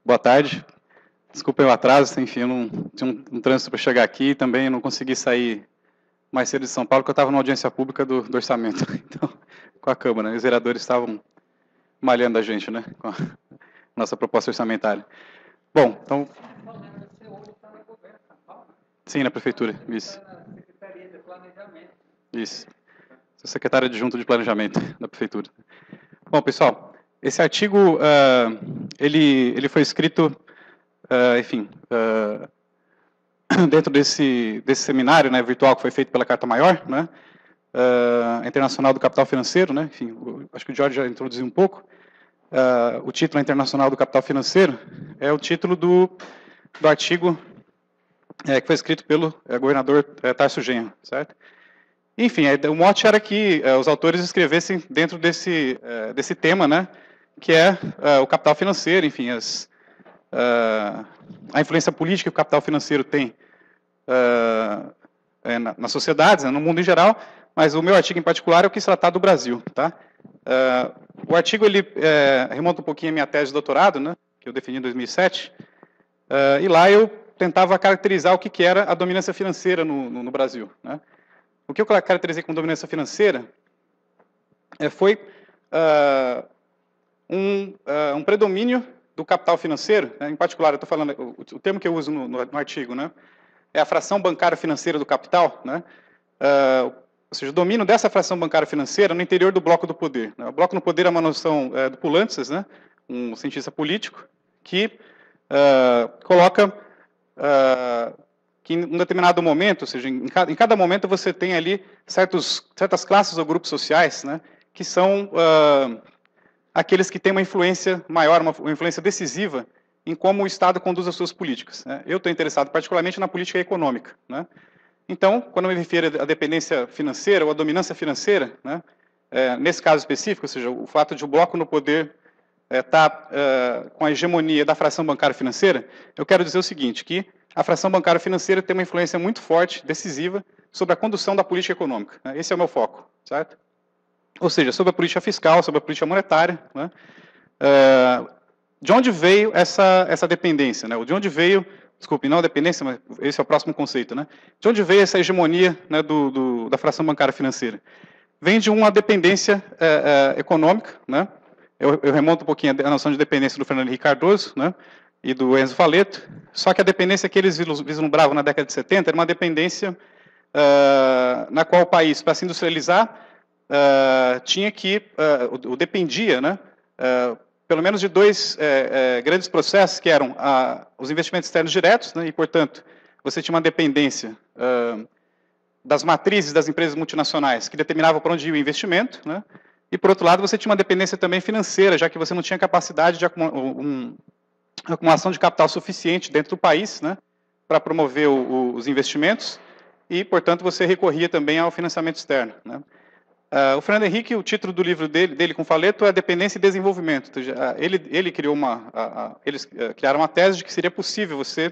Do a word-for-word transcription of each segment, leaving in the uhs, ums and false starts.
Boa tarde. Desculpem o atraso, enfim, eu não tinha um, um trânsito para chegar aqui e também não consegui sair mais cedo de São Paulo, porque eu estava na audiência pública do, do orçamento, então, com a Câmara, né? Os vereadores estavam malhando a gente, né, com a nossa proposta orçamentária. Bom, então... Sim, na Prefeitura, isso. Isso. Sou secretário adjunto de Planejamento da Prefeitura. Bom, pessoal, esse artigo, uh, ele, ele foi escrito, uh, enfim, uh, dentro desse, desse seminário, né, virtual que foi feito pela Carta Maior, né, uh, Internacional do Capital Financeiro, né, enfim, o, acho que o Jorge já introduziu um pouco. Uh, o título Internacional do Capital Financeiro é o título do, do artigo é, que foi escrito pelo é, governador é, Tarso Genro, certo? Enfim, o mote era que uh, os autores escrevessem dentro desse, uh, desse tema, né, que é uh, o capital financeiro, enfim, as, uh, a influência política que o capital financeiro tem uh, é, na, nas sociedades, né, no mundo em geral, mas o meu artigo em particular é o que se tratar do Brasil. Tá? Uh, o artigo ele, é, remonta um pouquinho à minha tese de doutorado, né, que eu defendi em dois mil e sete, uh, e lá eu tentava caracterizar o que, que era a dominância financeira no, no, no Brasil, né. O que eu caracterizei como dominância financeira é, foi uh, um, uh, um predomínio do capital financeiro, né, em particular, eu estou falando, o, o termo que eu uso no, no, no artigo, né, é a fração bancária financeira do capital, né, uh, ou seja, o domínio dessa fração bancária financeira no interior do bloco do poder. Né. O bloco do poder é uma noção uh, do Poulantzas, né, um cientista político, que uh, coloca... Uh, que em um determinado momento, ou seja, em cada, em cada momento você tem ali certos, certas classes ou grupos sociais, né, que são uh, aqueles que têm uma influência maior, uma, uma influência decisiva em como o Estado conduz as suas políticas. Né. Eu estou interessado particularmente na política econômica. Né. Então, quando eu me refiro à dependência financeira ou à dominância financeira, né, é, nesse caso específico, ou seja, o fato de o bloco no poder estar é, tá, uh, com a hegemonia da fração bancária financeira, eu quero dizer o seguinte, que a fração bancária financeira tem uma influência muito forte, decisiva, sobre a condução da política econômica. Né? Esse é o meu foco, certo? Ou seja, sobre a política fiscal, sobre a política monetária. Né? Uh, de onde veio essa, essa dependência? Né? De onde veio, desculpe, não a dependência, mas esse é o próximo conceito. Né? De onde veio essa hegemonia, né, do, do, da fração bancária financeira? Vem de uma dependência uh, uh, econômica. Né? Eu, eu remonto um pouquinho a noção de dependência do Fernando Henrique Cardoso, né? E do Enzo Faleto, só que a dependência que eles vislumbravam na década de setenta era uma dependência uh, na qual o país, para se industrializar, uh, tinha que, uh, o dependia, né, uh, pelo menos de dois uh, uh, grandes processos, que eram uh, os investimentos externos diretos, né, e, portanto, você tinha uma dependência uh, das matrizes das empresas multinacionais, que determinavam para onde ia o investimento, né, e, por outro lado, você tinha uma dependência também financeira, já que você não tinha capacidade de acumular um, acumulação de capital suficiente dentro do país, né, para promover o, o, os investimentos e, portanto, você recorria também ao financiamento externo. Né. Uh, o Fernando Henrique, o título do livro dele, dele com Faleto é Dependência e Desenvolvimento. Então, uh, ele, ele criou uma, uh, uh, eles uh, criaram uma tese de que seria possível você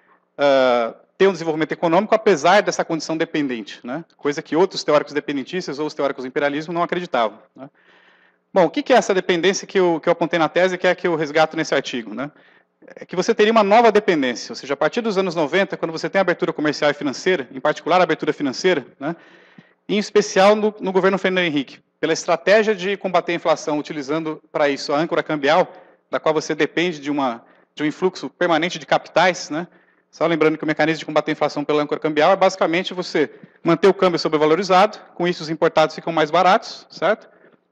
uh, ter um desenvolvimento econômico apesar dessa condição dependente, né, coisa que outros teóricos dependentistas ou os teóricos do imperialismo não acreditavam. Né. Bom, o que é essa dependência que eu, que eu apontei na tese, que é a que eu resgato nesse artigo? Né? É que você teria uma nova dependência, ou seja, a partir dos anos noventa, quando você tem a abertura comercial e financeira, em particular a abertura financeira, né, em especial no, no governo Fernando Henrique, pela estratégia de combater a inflação, utilizando para isso a âncora cambial, da qual você depende de, uma, de um influxo permanente de capitais, né, só lembrando que o mecanismo de combater a inflação pela âncora cambial é basicamente você manter o câmbio sobrevalorizado, com isso os importados ficam mais baratos, certo?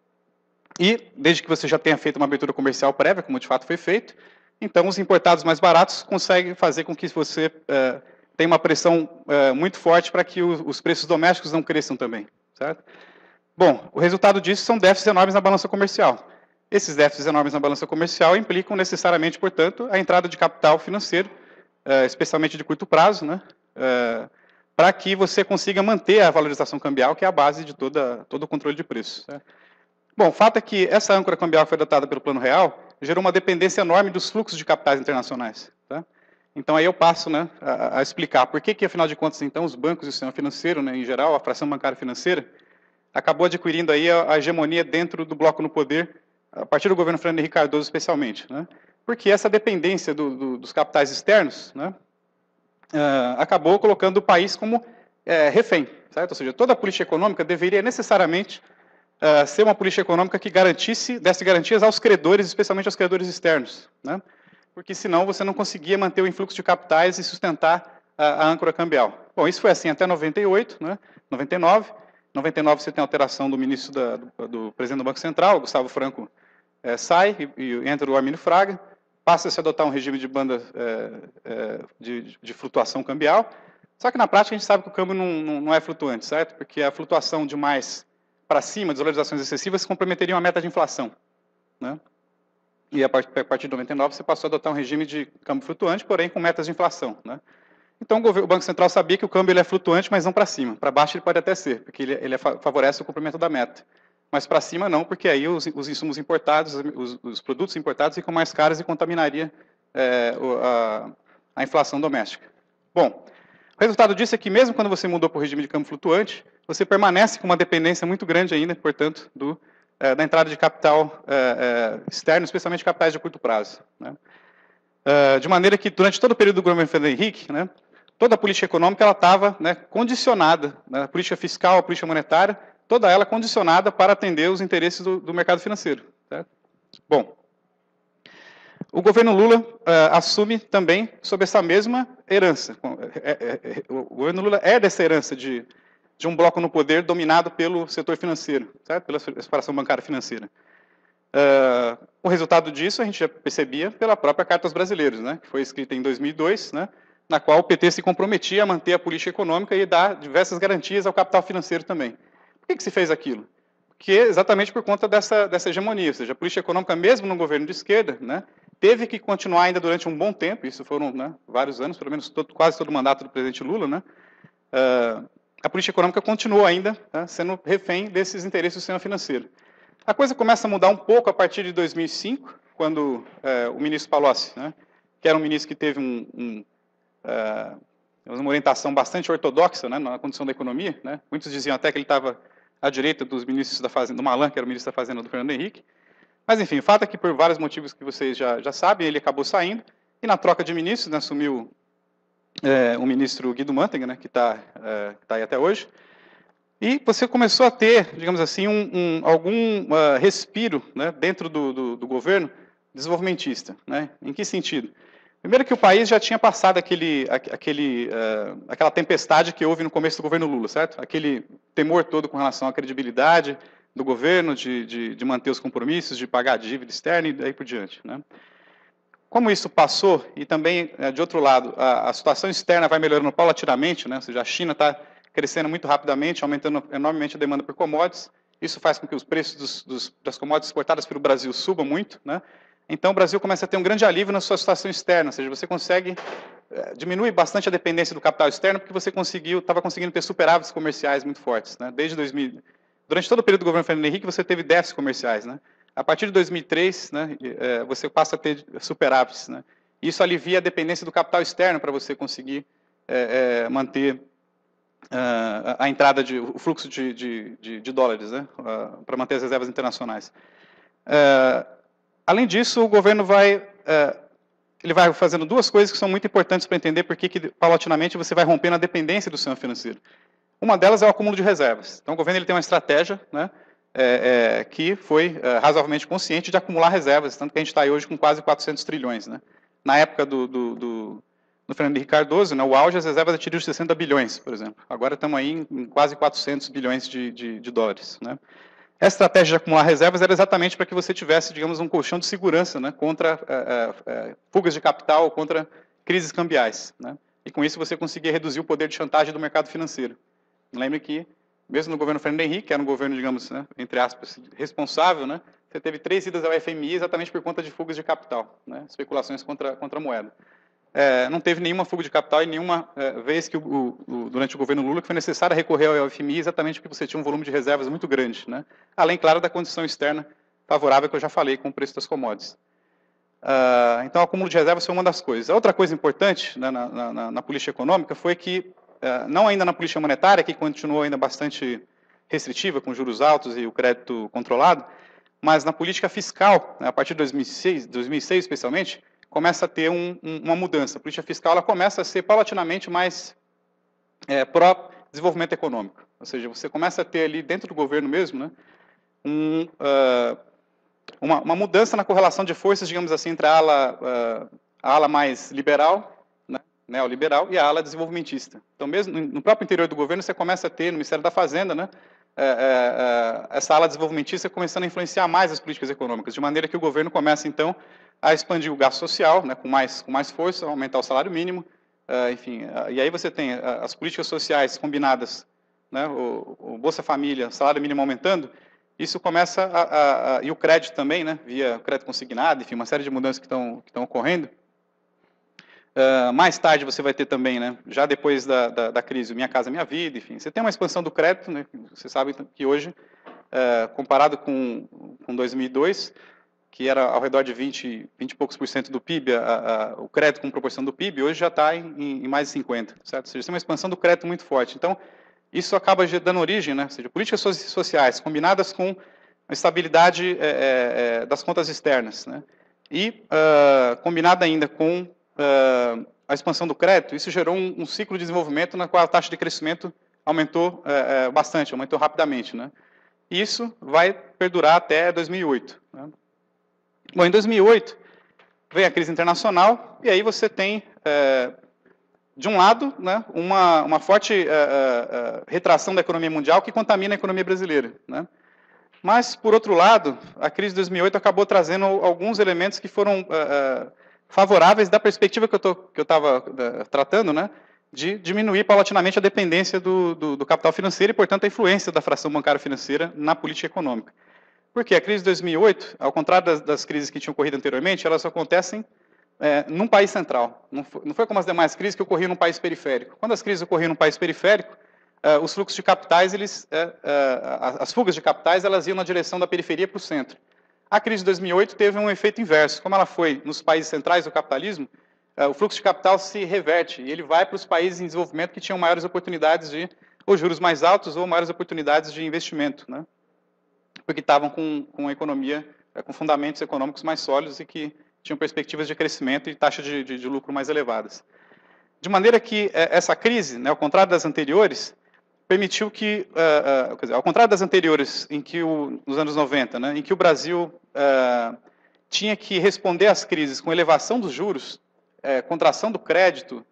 E, desde que você já tenha feito uma abertura comercial prévia, como de fato foi feito, então os importados mais baratos conseguem fazer com que você uh, tenha uma pressão uh, muito forte para que o, os preços domésticos não cresçam também, certo? Bom, o resultado disso são déficits enormes na balança comercial. Esses déficits enormes na balança comercial implicam necessariamente, portanto, a entrada de capital financeiro, uh, especialmente de curto prazo, né, uh, para que você consiga manter a valorização cambial, que é a base de toda, todo o controle de preços. Certo? Bom, o fato é que essa âncora cambial que foi adotada pelo Plano Real gerou uma dependência enorme dos fluxos de capitais internacionais. Tá? Então, aí eu passo, né, a, a explicar por que, que, afinal de contas, então, os bancos e o sistema financeiro, né, em geral, a fração bancária financeira, acabou adquirindo aí a, a hegemonia dentro do bloco no poder, a partir do governo Fernando Henrique Cardoso, especialmente. Né? porque essa dependência do, do, dos capitais externos, né, uh, acabou colocando o país como é, refém, certo? Ou seja, toda a política econômica deveria necessariamente uh, ser uma política econômica que garantisse, desse garantias aos credores, especialmente aos credores externos, né? Porque senão você não conseguia manter o influxo de capitais e sustentar a, a âncora cambial. Bom, isso foi assim até noventa e oito, né? noventa e nove. Em noventa e nove você tem a alteração do ministro da, do, do presidente do Banco Central, Gustavo Franco, é, sai e, e entra o Armínio Fraga, passa a se adotar um regime de banda é, é, de, de flutuação cambial. Só que na prática a gente sabe que o câmbio não, não, não é flutuante, certo? Porque a flutuação demais para cima, desvalorizações excessivas, comprometeriam a meta de inflação, né? E a partir de noventa e nove você passou a adotar um regime de câmbio flutuante, porém com metas de inflação, né? Então o Banco Central sabia que o câmbio ele é flutuante, mas não para cima. Para baixo ele pode até ser, porque ele, ele favorece o cumprimento da meta. Mas para cima não, porque aí os, os insumos importados, os, os produtos importados ficam mais caros e contaminaria é, a, a inflação doméstica. Bom, o resultado disso é que mesmo quando você mudou para o regime de câmbio flutuante, você permanece com uma dependência muito grande ainda, portanto, do, é, da entrada de capital é, é, externo, especialmente capitais de curto prazo, né? Uh, de maneira que, durante todo o período do governo Fernando Henrique, né, toda a política econômica ela estava, né, condicionada, né, a política fiscal, a política monetária, toda ela condicionada para atender os interesses do, do mercado financeiro. Certo? Bom, o governo Lula uh, assume também sob essa mesma herança. É, é, é, o governo Lula é dessa herança de, de um bloco no poder dominado pelo setor financeiro, certo? Pela separação bancária financeira. Uh, o resultado disso a gente já percebia pela própria Carta aos Brasileiros, né, que foi escrita em dois mil e dois, né, na qual o P T se comprometia a manter a política econômica e dar diversas garantias ao capital financeiro também. Por que, que se fez aquilo? Porque exatamente por conta dessa, dessa hegemonia, ou seja, a política econômica, mesmo no governo de esquerda, né, teve que continuar ainda durante um bom tempo, isso foram, né, vários anos, pelo menos todo, quase todo o mandato do presidente Lula, né, uh, a política econômica continuou ainda, né, sendo refém desses interesses do sistema financeiro. A coisa começa a mudar um pouco a partir de dois mil e cinco, quando é, o ministro Palocci, né, que era um ministro que teve um, um, uh, uma orientação bastante ortodoxa, né, na condição da economia, né, muitos diziam até que ele estava à direita dos ministros da Fazenda, do Malan, que era o ministro da Fazenda do Fernando Henrique. Mas, enfim, o fato é que, por vários motivos que vocês já, já sabem, ele acabou saindo, e na troca de ministros, né, assumiu é, o ministro Guido Mantega, né, que está é, tá aí até hoje. E você começou a ter, digamos assim, um, um, algum uh, respiro, né, dentro do, do, do governo desenvolvimentista, né? Em que sentido? Primeiro que o país já tinha passado aquele, aquele, uh, aquela tempestade que houve no começo do governo Lula, certo? Aquele temor todo com relação à credibilidade do governo, de, de, de manter os compromissos, de pagar a dívida externa e daí por diante, né? Como isso passou, e também, de outro lado, a, a situação externa vai melhorando paulatinamente, né? Ou seja, a China está crescendo muito rapidamente, aumentando enormemente a demanda por commodities. Isso faz com que os preços dos, dos, das commodities exportadas pelo Brasil subam muito, né? Então, o Brasil começa a ter um grande alívio na sua situação externa, ou seja, você consegue, é, diminui bastante a dependência do capital externo, porque você conseguiu, estava conseguindo ter superávites comerciais muito fortes, né? Desde dois mil, durante todo o período do governo Fernando Henrique, você teve déficits comerciais, né? A partir de dois mil e três, né, é, você passa a ter superávites, né? Isso alivia a dependência do capital externo para você conseguir é, é, manter Uh, a entrada de, o fluxo de, de, de, de dólares, né, uh, para manter as reservas internacionais. Uh, além disso, o governo vai, uh, ele vai fazendo duas coisas que são muito importantes para entender por que, que, paulatinamente, você vai rompendo a dependência do sistema financeiro. Uma delas é o acúmulo de reservas. Então, o governo ele tem uma estratégia, né, é, é, que foi é, razoavelmente consciente de acumular reservas, tanto que a gente está aí hoje com quase quatrocentos trilhões. Né. Na época do, do, do no Fernando Henrique Cardoso, né, o auge, as reservas atingiram sessenta bilhões, por exemplo. Agora estamos aí em, em quase quatrocentos bilhões de, de, de dólares. Né. Essa estratégia de acumular reservas era exatamente para que você tivesse, digamos, um colchão de segurança, né, contra é, é, fugas de capital, contra crises cambiais. Né. E com isso você conseguia reduzir o poder de chantagem do mercado financeiro. Lembre que, mesmo no governo Fernando Henrique, que era um governo, digamos, né, entre aspas, responsável, né, você teve três idas ao F M I exatamente por conta de fugas de capital, né, especulações contra, contra a moeda. É, não teve nenhuma fuga de capital e nenhuma é, vez que, o, o, durante o governo Lula, que foi necessário recorrer ao F M I exatamente porque você tinha um volume de reservas muito grande, né? Além, claro, da condição externa favorável que eu já falei com o preço das commodities. Uh, então, o acúmulo de reservas foi uma das coisas. A outra coisa importante, né, na, na, na política econômica foi que, uh, não ainda na política monetária, que continuou ainda bastante restritiva, com juros altos e o crédito controlado, mas na política fiscal, né, a partir de dois mil e seis, dois mil e seis especialmente, começa a ter um, um, uma mudança. A política fiscal ela começa a ser paulatinamente mais é, pró-desenvolvimento econômico. Ou seja, você começa a ter ali dentro do governo mesmo, né, um, uh, uma, uma mudança na correlação de forças, digamos assim, entre a ala, uh, a ala mais liberal, né, neoliberal, e a ala desenvolvimentista. Então, mesmo no próprio interior do governo, você começa a ter, no Ministério da Fazenda, né, É, é, essa ala desenvolvimentista começando a influenciar mais as políticas econômicas, de maneira que o governo começa, então, a expandir o gasto social, né, com, mais, com mais força, aumentar o salário mínimo, uh, enfim, uh, e aí você tem uh, as políticas sociais combinadas, né, o, o Bolsa Família, salário mínimo aumentando, isso começa a, a, a, e o crédito também, né, via crédito consignado, enfim, uma série de mudanças que estão que estão ocorrendo. Uh, mais tarde você vai ter também, né, já depois da, da, da crise, Minha Casa Minha Vida, enfim, você tem uma expansão do crédito, né, você sabe que hoje, uh, comparado com, com dois mil e dois, que era ao redor de vinte, vinte e poucos por cento do P I B, a, a, o crédito com proporção do P I B, hoje já está em, em mais de cinquenta, certo? Ou seja, tem uma expansão do crédito muito forte. Então, isso acaba dando origem, né, ou seja, políticas sociais combinadas com a estabilidade é, é, das contas externas, né, e uh, combinada ainda com Uh, a expansão do crédito, isso gerou um, um ciclo de desenvolvimento na qual a taxa de crescimento aumentou uh, uh, bastante, aumentou rapidamente, né? E isso vai perdurar até dois mil e oito. Né? Bom, em dois mil e oito vem a crise internacional e aí você tem, uh, de um lado, né, uma, uma forte uh, uh, retração da economia mundial que contamina a economia brasileira, né? Mas, por outro lado, a crise de dois mil e oito acabou trazendo alguns elementos que foram uh, uh, favoráveis da perspectiva que eu estava uh, tratando, né, de diminuir paulatinamente a dependência do, do, do capital financeiro e, portanto, a influência da fração bancária financeira na política econômica. Porque a crise de dois mil e oito, ao contrário das, das crises que tinham ocorrido anteriormente, elas acontecem é, num país central. Não foi, não foi como as demais crises que ocorriam num país periférico. Quando as crises ocorriam num país periférico, uh, os fluxos de capitais, eles, uh, uh, as fugas de capitais, elas iam na direção da periferia para o centro. A crise de dois mil e oito teve um efeito inverso. Como ela foi nos países centrais do capitalismo, uh, o fluxo de capital se reverte e ele vai para os países em desenvolvimento que tinham maiores oportunidades de, ou juros mais altos, ou maiores oportunidades de investimento, né? Porque estavam com, com a economia, uh, com fundamentos econômicos mais sólidos e que tinham perspectivas de crescimento e taxas de, de, de lucro mais elevadas. De maneira que uh, essa crise, né, ao contrário das anteriores, permitiu que, uh, uh, quer dizer, ao contrário das anteriores, em que o, nos anos noventa, né, em que o Brasil uh, tinha que responder às crises com elevação dos juros, uh, contração do crédito,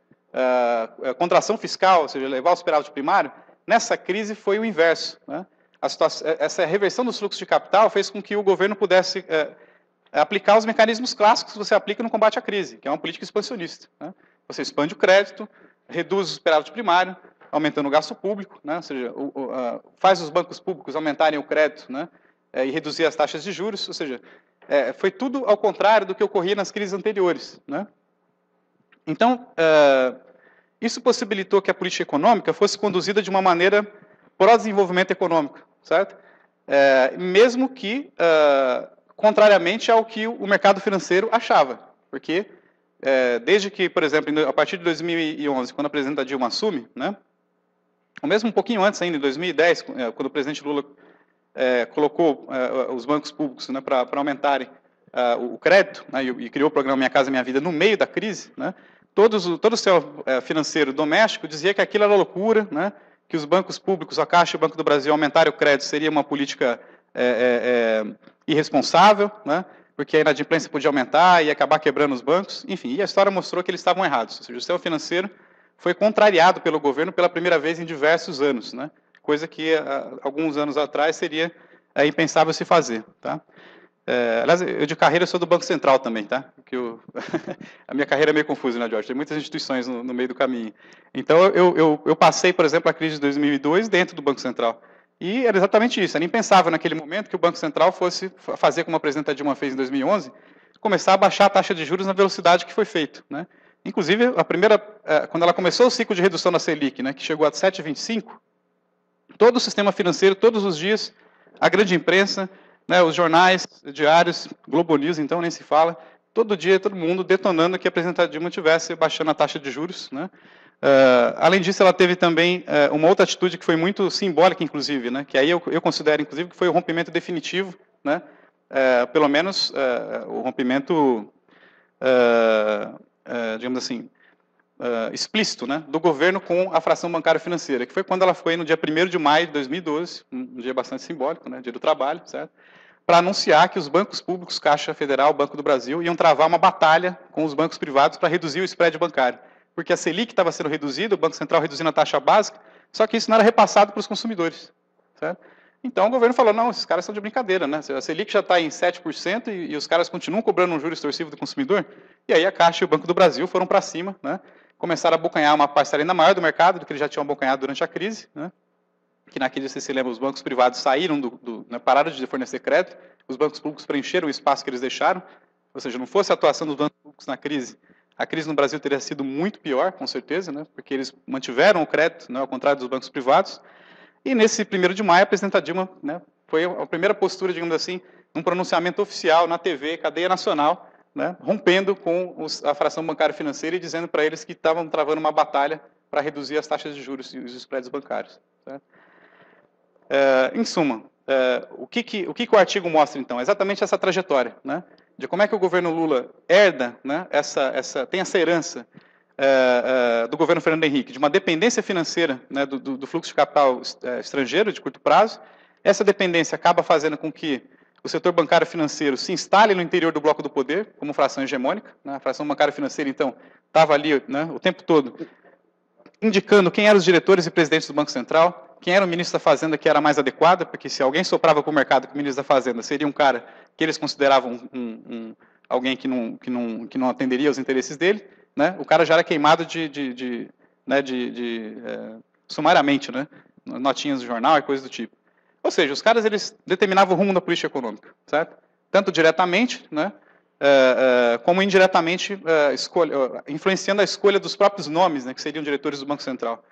uh, uh, contração fiscal, ou seja, elevar o superávit primário, nessa crise foi o inverso. Né? A situação, essa reversão dos fluxos de capital fez com que o governo pudesse uh, aplicar os mecanismos clássicos que você aplica no combate à crise, que é uma política expansionista. Né? Você expande o crédito, reduz o superávit primário, aumentando o gasto público, né? Ou seja, o, o, uh, faz os bancos públicos aumentarem o crédito, né? É, e reduzir as taxas de juros, ou seja, é, foi tudo ao contrário do que ocorria nas crises anteriores, né? Então, uh, isso possibilitou que a política econômica fosse conduzida de uma maneira pró-desenvolvimento econômico, certo? É, mesmo que, uh, contrariamente ao que o mercado financeiro achava, porque é, desde que, por exemplo, a partir de dois mil e onze, quando a presidenta Dilma assume, né? Ou mesmo um pouquinho antes ainda, em dois mil e dez, quando o presidente Lula é, colocou é, os bancos públicos, né, para aumentarem é, o crédito, né, e, e criou o programa Minha Casa Minha Vida no meio da crise, né, todos, todo o sistema financeiro doméstico dizia que aquilo era loucura, né, que os bancos públicos, a Caixa e o Banco do Brasil aumentarem o crédito seria uma política é, é, é, irresponsável, né, porque a inadimplência podia aumentar e acabar quebrando os bancos, enfim, e a história mostrou que eles estavam errados, ou seja, o sistema financeiro foi contrariado pelo governo pela primeira vez em diversos anos, né? Coisa que há alguns anos atrás seria é, impensável se fazer. Tá? É, aliás, eu de carreira sou do Banco Central também, tá? Porque eu, a minha carreira é meio confusa, né, Jorge? Tem muitas instituições no, no meio do caminho. Então, eu, eu, eu passei, por exemplo, a crise de dois mil e dois dentro do Banco Central. E era exatamente isso, era impensável naquele momento que o Banco Central fosse fazer como a presidenta Dilma fez em dois mil e onze, começar a baixar a taxa de juros na velocidade que foi feito, né? Inclusive, a primeira, quando ela começou o ciclo de redução da Selic, né, que chegou a sete vírgula vinte e cinco, todo o sistema financeiro, todos os dias, a grande imprensa, né, os jornais diários, Globo News, então nem se fala, todo dia todo mundo detonando que a presidenta Dilma estivesse baixando a taxa de juros. Né. Uh, além disso, ela teve também uh, uma outra atitude que foi muito simbólica, inclusive, né, que aí eu, eu considero, inclusive, que foi o rompimento definitivo, né, é, pelo menos, é, o rompimento, é, é, digamos assim, é, explícito, né, do governo com a fração bancária financeira, que foi quando ela foi no dia primeiro de maio de dois mil e doze, um dia bastante simbólico, né, dia do trabalho, certo? Para anunciar que os bancos públicos, Caixa Federal, Banco do Brasil, iam travar uma batalha com os bancos privados para reduzir o spread bancário. Porque a Selic estava sendo reduzida, o Banco Central reduzindo a taxa básica, só que isso não era repassado para os consumidores. Certo? Então o governo falou, não, esses caras são de brincadeira, né? A Selic já está em sete por cento e, e os caras continuam cobrando um juro extorsivo do consumidor. E aí a Caixa e o Banco do Brasil foram para cima, né? Começaram a abocanhar uma parcela ainda maior do mercado do que eles já tinham abocanhado durante a crise, né? Que naquele, se você lembra, os bancos privados saíram, do, do, né, pararam de fornecer crédito, os bancos públicos preencheram o espaço que eles deixaram, ou seja, não fosse a atuação dos bancos públicos na crise, a crise no Brasil teria sido muito pior, com certeza, né, porque eles mantiveram o crédito, né, ao contrário dos bancos privados. E nesse primeiro de maio, a presidenta Dilma, né, foi a primeira postura, digamos assim, um pronunciamento oficial na T V, cadeia nacional, né, rompendo com os, a fração bancária financeira e dizendo para eles que estavam travando uma batalha para reduzir as taxas de juros e os spreads bancários. Certo? É, em suma, é, o, que, que, o que, que o artigo mostra, então? Exatamente essa trajetória, né, de como é que o governo Lula herda, né, essa, essa, tem essa herança é, é, do governo Fernando Henrique, de uma dependência financeira, né, do, do fluxo de capital estrangeiro de curto prazo. Essa dependência acaba fazendo com que o setor bancário financeiro se instale no interior do bloco do poder, como fração hegemônica. Né, a fração bancária financeira, então, estava ali, né, o tempo todo indicando quem eram os diretores e presidentes do Banco Central, quem era o ministro da Fazenda que era mais adequado, porque se alguém soprava para o mercado que o ministro da Fazenda seria um cara que eles consideravam um, um, alguém que não, que, não, que não atenderia aos interesses dele, né, o cara já era queimado de, de, de, né, de, de é, sumariamente, né, notinhas do jornal e coisas do tipo. Ou seja, os caras eles determinavam o rumo da política econômica, certo? Tanto diretamente, né, Uh, uh, como indiretamente uh, escolha, uh, influenciando a escolha dos próprios nomes, né, que seriam diretores do Banco Central.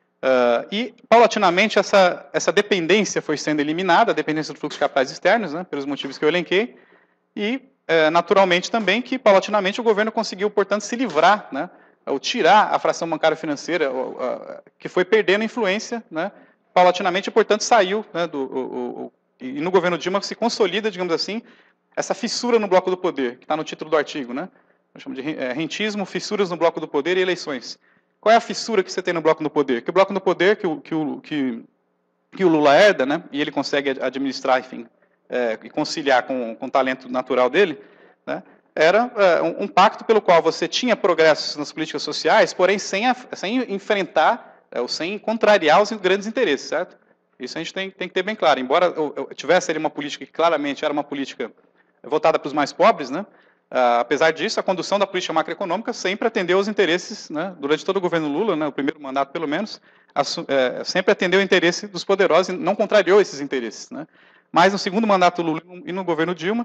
Uh, e, paulatinamente, essa, essa dependência foi sendo eliminada, a dependência do fluxo de capitais externos, né, pelos motivos que eu elenquei, e, uh, naturalmente, também que, paulatinamente, o governo conseguiu, portanto, se livrar, né, ou tirar a fração bancária financeira, uh, uh, que foi perdendo influência, né, paulatinamente, e, portanto, saiu, né, do, o, o, o, e no governo Dilma se consolida, digamos assim, essa fissura no bloco do poder, que está no título do artigo, né? Eu chamo de rentismo, fissuras no bloco do poder e eleições. Qual é a fissura que você tem no bloco do poder? Que o bloco do poder que o, que o, que, que o Lula herda, né? E ele consegue administrar, enfim, é, e conciliar com, com o talento natural dele, né? Era é, um, um pacto pelo qual você tinha progressos nas políticas sociais, porém sem, a, sem enfrentar, é, ou sem contrariar os grandes interesses, certo? Isso a gente tem, tem que ter bem claro. Embora eu, eu tivesse ali uma política que claramente era uma política voltada para os mais pobres, né? Uh, apesar disso, a condução da política macroeconômica sempre atendeu aos interesses, né? Durante todo o governo Lula, né? O primeiro mandato pelo menos, é, sempre atendeu o interesse dos poderosos e não contrariou esses interesses, né? Mas no segundo mandato Lula e no governo Dilma,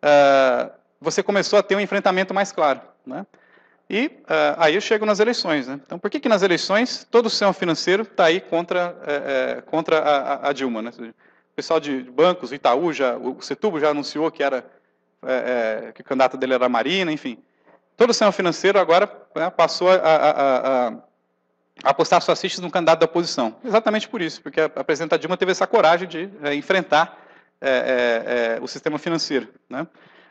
uh, você começou a ter um enfrentamento mais claro, né? E uh, aí eu chego nas eleições, né? Então, por que que nas eleições todo o sistema financeiro está aí contra, é, é, contra a, a Dilma, né? O pessoal de bancos, o Itaú, já, o Setúbal já anunciou que era É, é, que o candidato dele era a Marina, enfim. Todo o sistema financeiro agora, né, passou a, a, a, a apostar suas fichas no candidato da oposição. Exatamente por isso, porque a, a presidenta Dilma teve essa coragem de é, enfrentar é, é, é, o sistema financeiro. Né?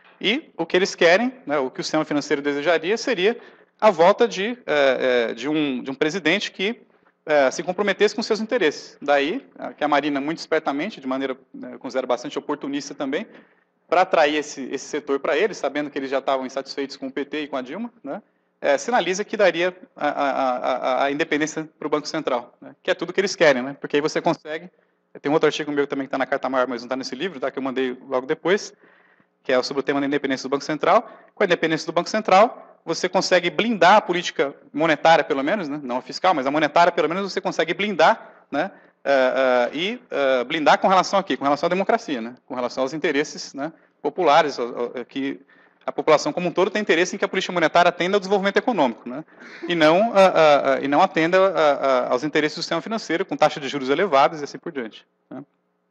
E o que eles querem, né, o que o sistema financeiro desejaria, seria a volta de, é, é, de, um, de um presidente que é, se comprometesse com seus interesses. Daí, que a Marina, muito espertamente, de maneira, né, eu considero bastante oportunista também, para atrair esse, esse setor para eles, sabendo que eles já estavam insatisfeitos com o P T e com a Dilma, né, é, sinaliza que daria a, a, a, a independência para o Banco Central, né, que é tudo que eles querem, né, porque aí você consegue, tem um outro artigo meu também que está na Carta Maior, mas não está nesse livro, tá, que eu mandei logo depois, que é sobre o tema da independência do Banco Central. Com a independência do Banco Central, você consegue blindar a política monetária, pelo menos, né, não a fiscal, mas a monetária, pelo menos, você consegue blindar, né, Uh, uh, e uh, blindar com relação a quê? Com relação à democracia, né? Com relação aos interesses, né, populares, uh, uh, que a população como um todo tem interesse em que a política monetária atenda ao desenvolvimento econômico, né, e não, uh, uh, uh, e não atenda uh, uh, aos interesses do sistema financeiro, com taxa de juros elevadas e assim por diante. Né?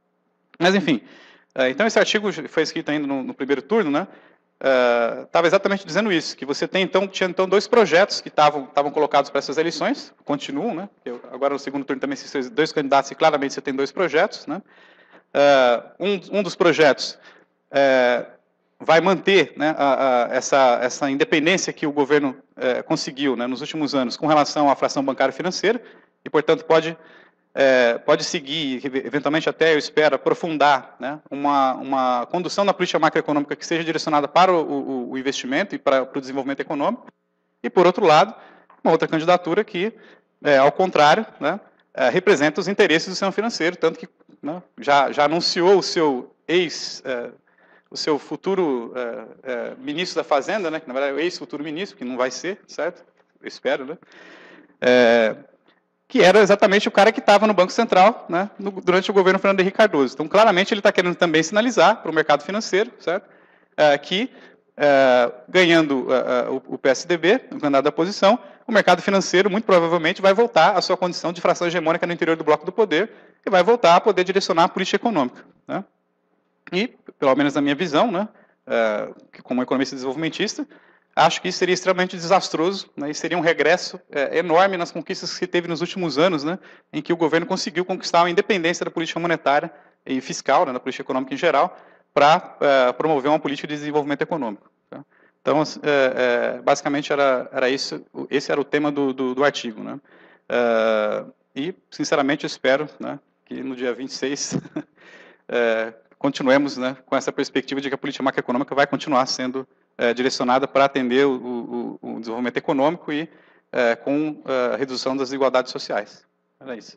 Mas, enfim, uh, então esse artigo foi escrito ainda no, no primeiro turno, né, estava uh, exatamente dizendo isso, que você tem, então, tinha então dois projetos que estavam colocados para essas eleições, continuam, né, eu, agora no segundo turno também se dois candidatos e claramente você tem dois projetos, né, uh, um, um dos projetos é, vai manter, né, a, a, essa, essa independência que o governo é, conseguiu, né, nos últimos anos com relação à fração bancária financeira, e, portanto, pode, é, pode seguir, eventualmente até, eu espero, aprofundar, né, uma, uma condução da política macroeconômica que seja direcionada para o, o, o investimento e para, para o desenvolvimento econômico, e, por outro lado, uma outra candidatura que, é, ao contrário, né, é, representa os interesses do sistema financeiro, tanto que, né, já, já anunciou o seu ex... É, o seu futuro é, é, ministro da Fazenda, né, que na verdade é o ex-futuro ministro, que não vai ser, certo? Eu espero, né? É, que era exatamente o cara que estava no Banco Central, né, no, durante o governo Fernando Henrique Cardoso. Então, claramente, ele está querendo também sinalizar para o mercado financeiro, certo? É, que, é, ganhando é, o, o P S D B, o candidato da oposição, o mercado financeiro, muito provavelmente, vai voltar à sua condição de fração hegemônica no interior do bloco do poder e vai voltar a poder direcionar a política econômica, né? E, pelo menos na minha visão, né, é, como economista desenvolvimentista, acho que isso seria extremamente desastroso, né, e seria um regresso é, enorme nas conquistas que teve nos últimos anos, né, em que o governo conseguiu conquistar a independência da política monetária e fiscal, né, da política econômica em geral, para é, promover uma política de desenvolvimento econômico. Tá? Então, é, é, basicamente, era, era isso, esse era o tema do, do, do artigo. Né? É, e, sinceramente, eu espero, né, que no dia vinte e seis... é, continuemos, né, com essa perspectiva de que a política macroeconômica vai continuar sendo é, direcionada para atender o, o, o desenvolvimento econômico e é, com a redução das desigualdades sociais. Era isso.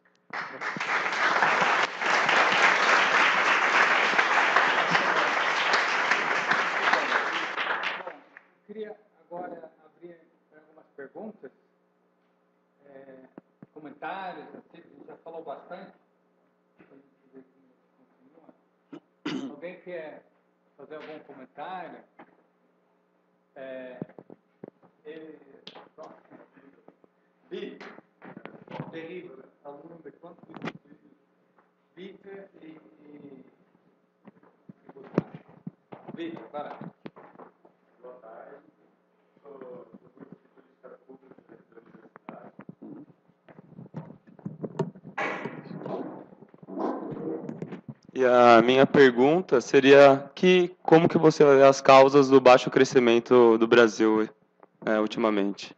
Eu queria agora abrir algumas perguntas, é, comentários, assim, a gente já falou bastante. Alguém quer fazer algum comentário? É, ele... Vitor, terrível, aluno de quantos Vitor e... e... Vitor, vai lá. Boa tarde. Sou do curso de Política Pública da Universidade. E a minha pergunta seria que, como que você vê as causas do baixo crescimento do Brasil é, ultimamente?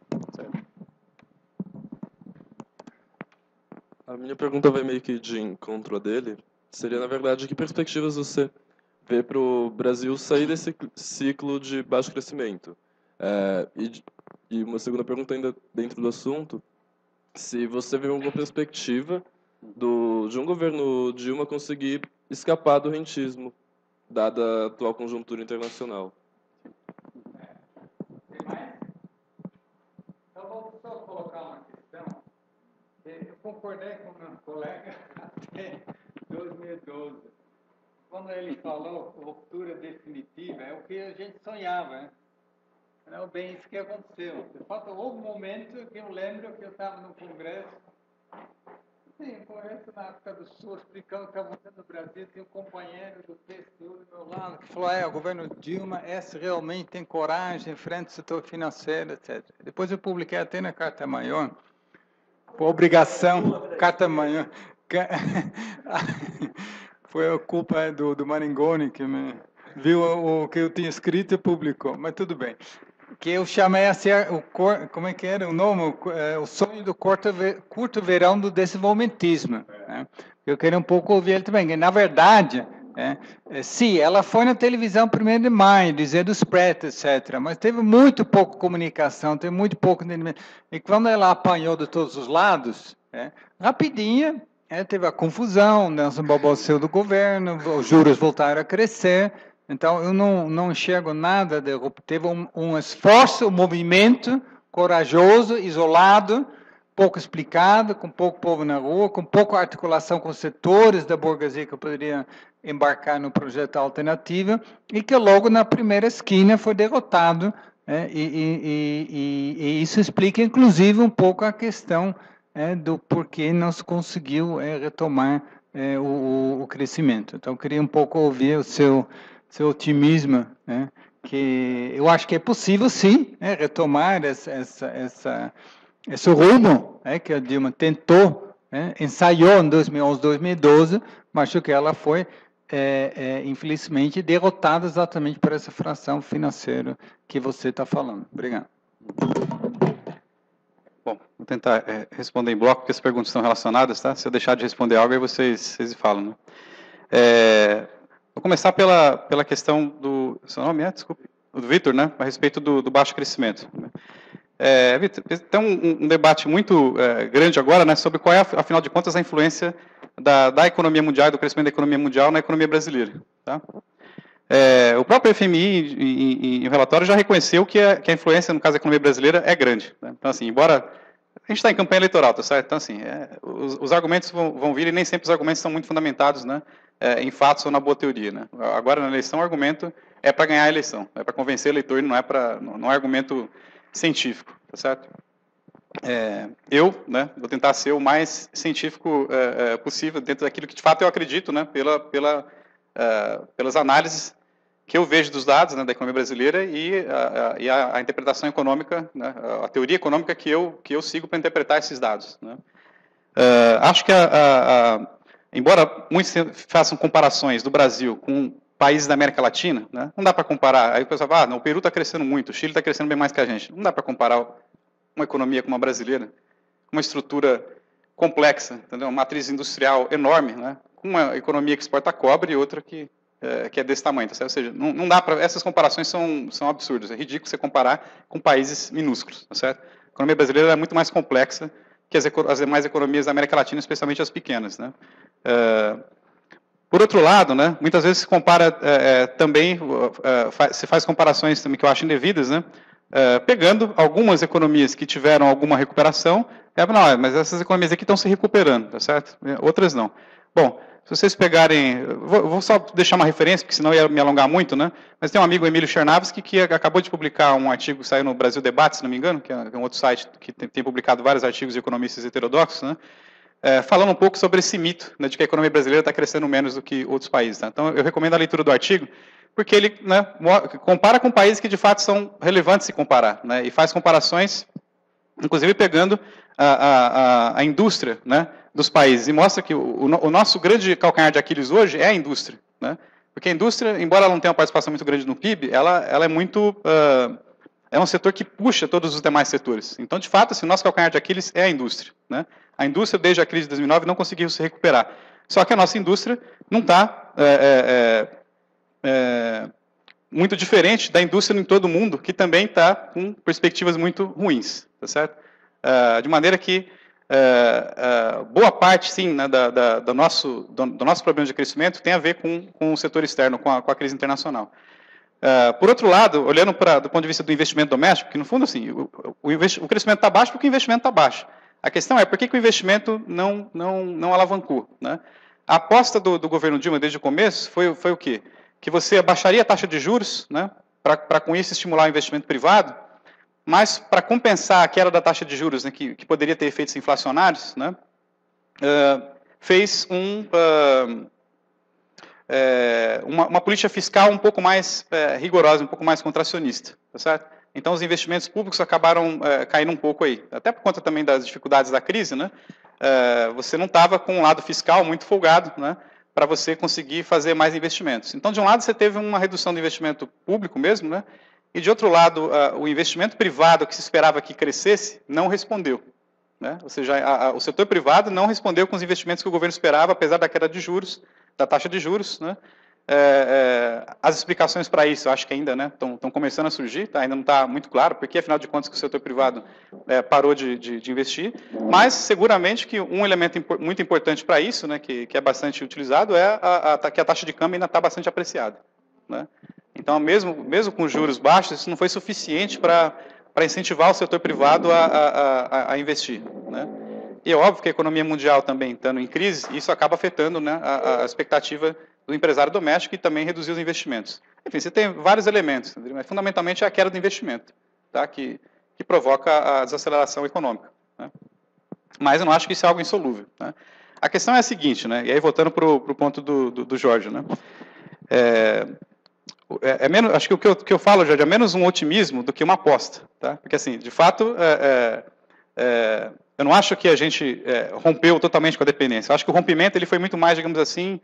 A minha pergunta vai meio que de encontro a dele. Seria, na verdade, que perspectivas você vê para o Brasil sair desse ciclo de baixo crescimento? É, e, e uma segunda pergunta ainda dentro do assunto, se você vê alguma perspectiva do, de um governo Dilma conseguir escapar do rentismo, dada a atual conjuntura internacional. Tem mais? Então, vou só colocar uma questão. Eu concordei com o meu colega até dois mil e doze. Quando ele falou ruptura definitiva, é o que a gente sonhava, né? Não, bem isso que aconteceu. De fato, houve um momento que eu lembro que eu estava no Congresso. Sim, eu conheço na África do Sul, explicando o que estava acontecendo no Brasil, tem um companheiro do P S U do meu lado que falou, é, o governo Dilma, esse realmente tem coragem frente ao setor financeiro, etcétera. Depois eu publiquei até na Carta Maior, por obrigação, Carta Maior, foi a culpa do, do Maringoni que me viu o, o que eu tinha escrito e publicou, mas tudo bem. Que eu chamei assim, o cor, como é que era o nome? O, é, o sonho do curto, curto verão do desenvolvimentismo. Né? Eu queria um pouco ouvir ele também. Que, na verdade, é, é, sim, ela foi na televisão primeiro de maio, dizendo os pretos, etcétera. Mas teve muito pouco comunicação, teve muito pouco entendimento. E quando ela apanhou de todos os lados, é, rapidinho, é, teve a confusão, Nelson Bobo saiu do governo, os juros voltaram a crescer. Então, eu não, não enxergo nada de... Teve um, um esforço, um movimento corajoso, isolado, pouco explicado, com pouco povo na rua, com pouca articulação com setores da burguesia que poderiam embarcar no projeto alternativo, e que logo na primeira esquina foi derrotado. É, e, e, e, e isso explica, inclusive, um pouco a questão é, do porquê não se conseguiu é, retomar é, o, o crescimento. Então, eu queria um pouco ouvir o seu... seu otimismo, né? Que eu acho que é possível, sim, né? retomar essa, essa, essa, esse rumo, né? Que a Dilma tentou, né? ensaiou em dois mil e onze, dois mil e doze, mas acho que ela foi é, é, infelizmente, derrotado exatamente por essa fração financeira que você está falando. Obrigado. Bom, vou tentar é, responder em bloco, porque as perguntas estão relacionadas, tá? Se eu deixar de responder algo, aí vocês, vocês falam, né? É, vou começar pela, pela questão do... Seu nome é? Desculpe. Do Vitor, né? A respeito do, do baixo crescimento. É, Vitor, tem um, um debate muito é, grande agora, né, sobre qual é, afinal de contas, a influência da, da economia mundial, do crescimento da economia mundial na economia brasileira. Tá? É, o próprio F M I, em, em relatório, já reconheceu que a, que a influência, no caso da economia brasileira, é grande. Né? Então, assim, embora a gente está em campanha eleitoral, tá certo? Então, assim, é, os, os argumentos vão, vão vir e nem sempre os argumentos são muito fundamentados, né, é, em fatos ou na boa teoria. Né? Agora, na eleição, o argumento é para ganhar a eleição, é para convencer o eleitor, não é, pra, não, não é argumento científico, tá certo? É, eu, né, vou tentar ser o mais científico é, é, possível dentro daquilo que de fato eu acredito, né, pela, pela, é, pelas análises que eu vejo dos dados, né, da economia brasileira e a, a, e a, a interpretação econômica, né, a teoria econômica que eu que eu sigo para interpretar esses dados. Né. É, acho que, a, a, a, embora muitos façam comparações do Brasil com países da América Latina, né, não dá para comparar. Aí o pessoal fala, ah, não, o Peru está crescendo muito, o Chile está crescendo bem mais que a gente. Não dá para comparar uma economia como a brasileira, uma estrutura complexa, entendeu? Uma matriz industrial enorme, né, com uma economia que exporta cobre e outra que é, que é desse tamanho. Tá certo? Ou seja, não, não dá para. Essas comparações são, são absurdas. É ridículo você comparar com países minúsculos. Tá certo? A economia brasileira é muito mais complexa que as, as demais economias da América Latina, especialmente as pequenas. Né? É, Por outro lado, né, muitas vezes se compara é, é, também, é, faz, se faz comparações também que eu acho indevidas, né, é, pegando algumas economias que tiveram alguma recuperação, é, não, mas essas economias aqui estão se recuperando, tá certo? Outras não. Bom, se vocês pegarem, vou, vou só deixar uma referência, porque senão ia me alongar muito, né, mas tem um amigo, Emílio Chernavski, que acabou de publicar um artigo que saiu no Brasil Debate, se não me engano, que é um outro site que tem, tem publicado vários artigos de economistas heterodoxos, né, É, falando um pouco sobre esse mito, né, de que a economia brasileira está crescendo menos do que outros países. Tá? Então, eu recomendo a leitura do artigo, porque ele, né, compara com países que, de fato, são relevantes se comparar, né, e faz comparações, inclusive pegando a, a, a indústria, né, dos países, e mostra que o, o nosso grande calcanhar de Aquiles hoje é a indústria. Né, porque a indústria, embora ela não tenha uma participação muito grande no P I B, ela, ela é muito... Uh, é um setor que puxa todos os demais setores. Então, de fato, assim, o nosso calcanhar de Aquiles é a indústria. Né? A indústria, desde a crise de dois mil e nove, não conseguiu se recuperar. Só que a nossa indústria não está é, é, é, muito diferente da indústria em todo o mundo, que também está com perspectivas muito ruins. Tá certo? É, de maneira que é, é, boa parte, sim, né, da, da, do, nosso, do, do nosso problema de crescimento tem a ver com, com o setor externo, com a, com a crise internacional. Uh, por outro lado, olhando pra, do ponto de vista do investimento doméstico, que no fundo assim, o, o, investi o crescimento está baixo porque o investimento está baixo. A questão é por que, que o investimento não, não, não alavancou. Né? A aposta do, do governo Dilma desde o começo foi, foi o quê? Que você abaixaria a taxa de juros, né, para com isso estimular o investimento privado, mas para compensar a queda da taxa de juros, né, que, que poderia ter efeitos inflacionários, né, uh, fez um... Uh, É, uma, uma política fiscal um pouco mais é, rigorosa, um pouco mais contracionista, tá certo? Então, os investimentos públicos acabaram é, caindo um pouco aí, até por conta também das dificuldades da crise, né? É, você não estava com um lado fiscal muito folgado, né? Para você conseguir fazer mais investimentos. Então, de um lado, você teve uma redução do investimento público mesmo, né? E de outro lado, a, o investimento privado que se esperava que crescesse não respondeu. Né? Ou seja, a, a, o setor privado não respondeu com os investimentos que o governo esperava, apesar da queda de juros, da taxa de juros. Né? É, é, as explicações para isso, eu acho que ainda estão né, começando a surgir, tá? Ainda não está muito claro, porque afinal de contas que o setor privado é, parou de, de, de investir, mas seguramente que um elemento impo muito importante para isso, né, que, que é bastante utilizado, é a, a, que a taxa de câmbio ainda está bastante apreciada. Né? Então, mesmo, mesmo com juros baixos, isso não foi suficiente para para incentivar o setor privado a, a, a, a investir. Né? E é óbvio que a economia mundial também estando em crise, isso acaba afetando né, a, a expectativa do empresário doméstico e também reduzir os investimentos. Enfim, você tem vários elementos, mas fundamentalmente é a queda do investimento, tá? que, que provoca a desaceleração econômica. Né? Mas eu não acho que isso é algo insolúvel. Né? A questão é a seguinte, né? E aí voltando para o ponto do, do, do Jorge, né? É, É, é menos, acho que o que eu, que eu falo, Jorge, é menos um otimismo do que uma aposta. Tá? Porque, assim, de fato, é, é, é, eu não acho que a gente é, rompeu totalmente com a dependência. Eu acho que o rompimento ele foi muito mais, digamos assim,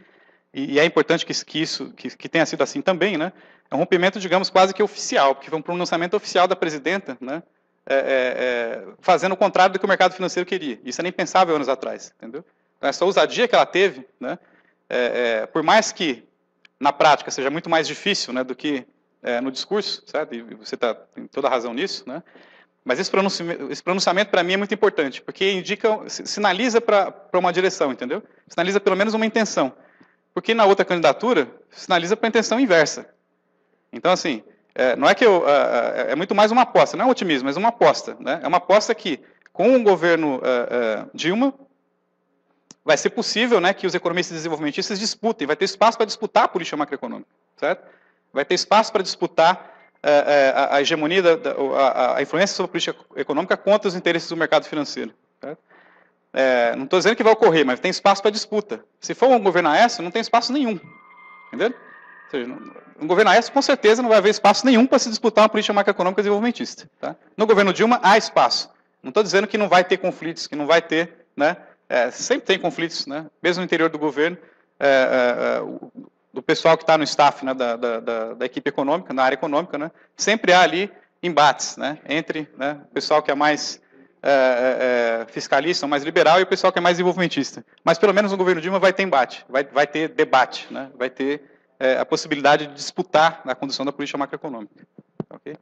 e, e é importante que, que isso que, que tenha sido assim também, né? É um rompimento, digamos, quase que oficial, porque foi um pronunciamento oficial da presidenta, né? É, é, é, fazendo o contrário do que o mercado financeiro queria. Isso era impensável anos atrás, entendeu? Então, essa ousadia que ela teve, né? É, é, por mais que na prática seja muito mais difícil, né, do que é, no discurso, certo? E você tá, tem toda a razão nisso, né? Mas esse pronunciamento, esse pronunciamento para mim é muito importante, porque indica, sinaliza para uma direção, entendeu? Sinaliza pelo menos uma intenção. Porque na outra candidatura, sinaliza para a intenção inversa. Então, assim, é, não é que eu, é, é muito mais uma aposta, não é um otimismo, mas uma aposta, né? É uma aposta que, com o governo é, é, Dilma, vai ser possível, né, que os economistas desenvolvimentistas disputem, vai ter espaço para disputar a política macroeconômica, certo? Vai ter espaço para disputar é, a, a hegemonia, da, da, a, a influência sobre a política econômica contra os interesses do mercado financeiro. Certo? É, não estou dizendo que vai ocorrer, mas tem espaço para disputa. Se for um governo Aécio, não tem espaço nenhum. Entendeu? Ou seja, um governo Aécio, com certeza, não vai haver espaço nenhum para se disputar uma política macroeconômica desenvolvimentista. Tá? No governo Dilma, há espaço. Não estou dizendo que não vai ter conflitos, que não vai ter... Né, é, sempre tem conflitos, né, mesmo no interior do governo, é, é, o, do pessoal que está no staff, né, da, da, da, da equipe econômica, na área econômica, né, sempre há ali embates, né, entre, né, o pessoal que é mais é, é, fiscalista, mais liberal, e o pessoal que é mais desenvolvimentista. Mas pelo menos no governo Dilma vai ter embate, vai, vai ter debate, né, vai ter é, a possibilidade de disputar a condução da política macroeconômica. Ok?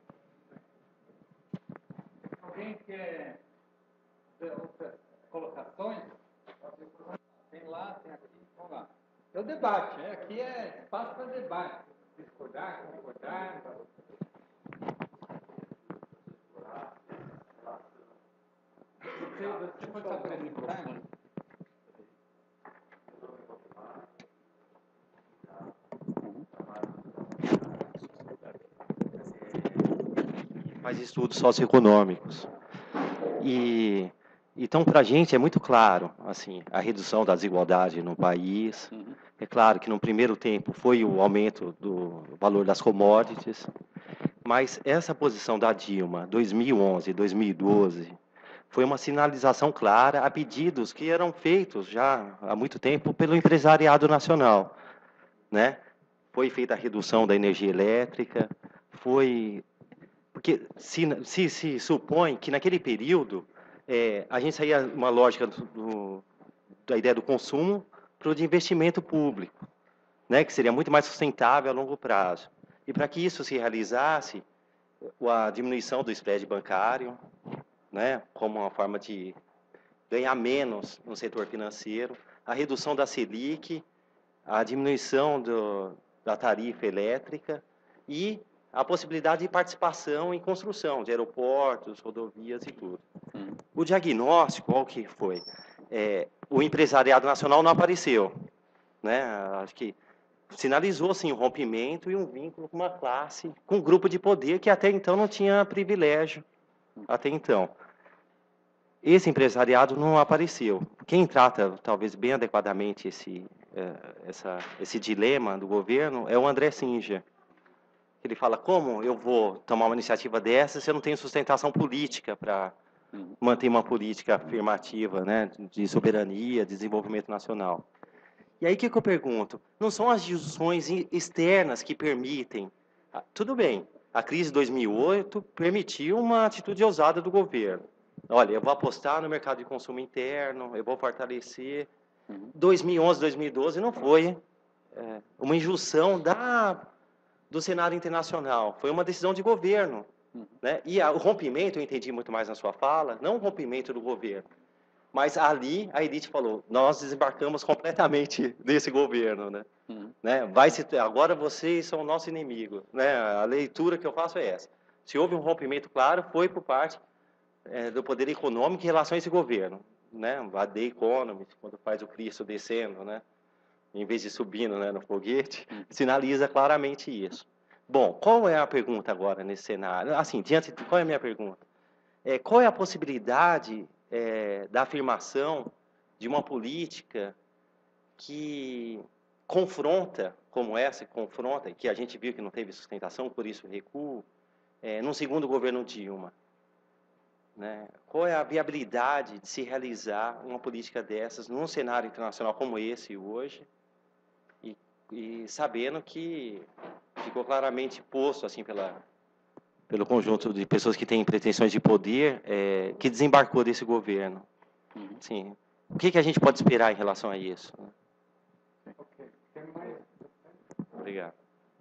Alguém quer outras colocações? Tem lá, tem aqui, vamos lá. É o debate, né? Aqui é espaço para debate. Discordar, concordar. Você, você pode estar apresentando? Faz estudos socioeconômicos. E então, para a gente é muito claro, assim, a redução da desigualdade no país. Uhum. É claro que no primeiro tempo foi o aumento do valor das commodities, mas essa posição da Dilma, dois mil e onze, dois mil e doze, foi uma sinalização clara a pedidos que eram feitos já há muito tempo pelo empresariado nacional, né? Foi feita a redução da energia elétrica, foi porque se, se, se supõe que naquele período é, a gente saía uma lógica do, do, da ideia do consumo para o de investimento público, né, que seria muito mais sustentável a longo prazo. E para que isso se realizasse, a diminuição do spread bancário, né, como uma forma de ganhar menos no setor financeiro, a redução da Selic, a diminuição do, da tarifa elétrica e a possibilidade de participação em construção de aeroportos, rodovias e tudo. Hum. O diagnóstico, qual que foi? É, o empresariado nacional não apareceu, né? Acho que sinalizou assim, um rompimento e um vínculo com uma classe, com um grupo de poder que até então não tinha privilégio, até então. Esse empresariado não apareceu. Quem trata, talvez, bem adequadamente esse, essa, esse dilema do governo é o André Singer. Ele fala, como eu vou tomar uma iniciativa dessa se eu não tenho sustentação política para manter uma política afirmativa, né, de soberania, de desenvolvimento nacional. E aí o que, que eu pergunto? Não são as discussões externas que permitem... Tudo bem, a crise de dois mil e oito permitiu uma atitude ousada do governo. Olha, eu vou apostar no mercado de consumo interno, eu vou fortalecer. dois mil e onze, dois mil e doze não foi é, uma injunção da... do cenário internacional, foi uma decisão de governo. Uhum. Né? E a, o rompimento, eu entendi muito mais na sua fala, não o rompimento do governo, mas ali a elite falou, nós desembarcamos completamente desse governo. Né? Uhum. Né? Vai se, agora vocês são o nosso inimigo. Né? A leitura que eu faço é essa. Se houve um rompimento claro, foi por parte é, do poder econômico em relação a esse governo. Né? A The Economist, quando faz o Cristo descendo, né? Em vez de subindo, né, no foguete, sinaliza claramente isso. Bom, qual é a pergunta agora nesse cenário? Assim, diante, qual é a minha pergunta? É, qual é a possibilidade é, da afirmação de uma política que confronta, como essa, que confronta, que a gente viu que não teve sustentação, por isso recuo, é, num segundo governo Dilma? Né? Qual é a viabilidade de se realizar uma política dessas num cenário internacional como esse hoje? E e sabendo que ficou claramente posto assim pela pelo conjunto de pessoas que têm pretensões de poder, é, que desembarcou desse governo. Sim. O que, que a gente pode esperar em relação a isso? Obrigado.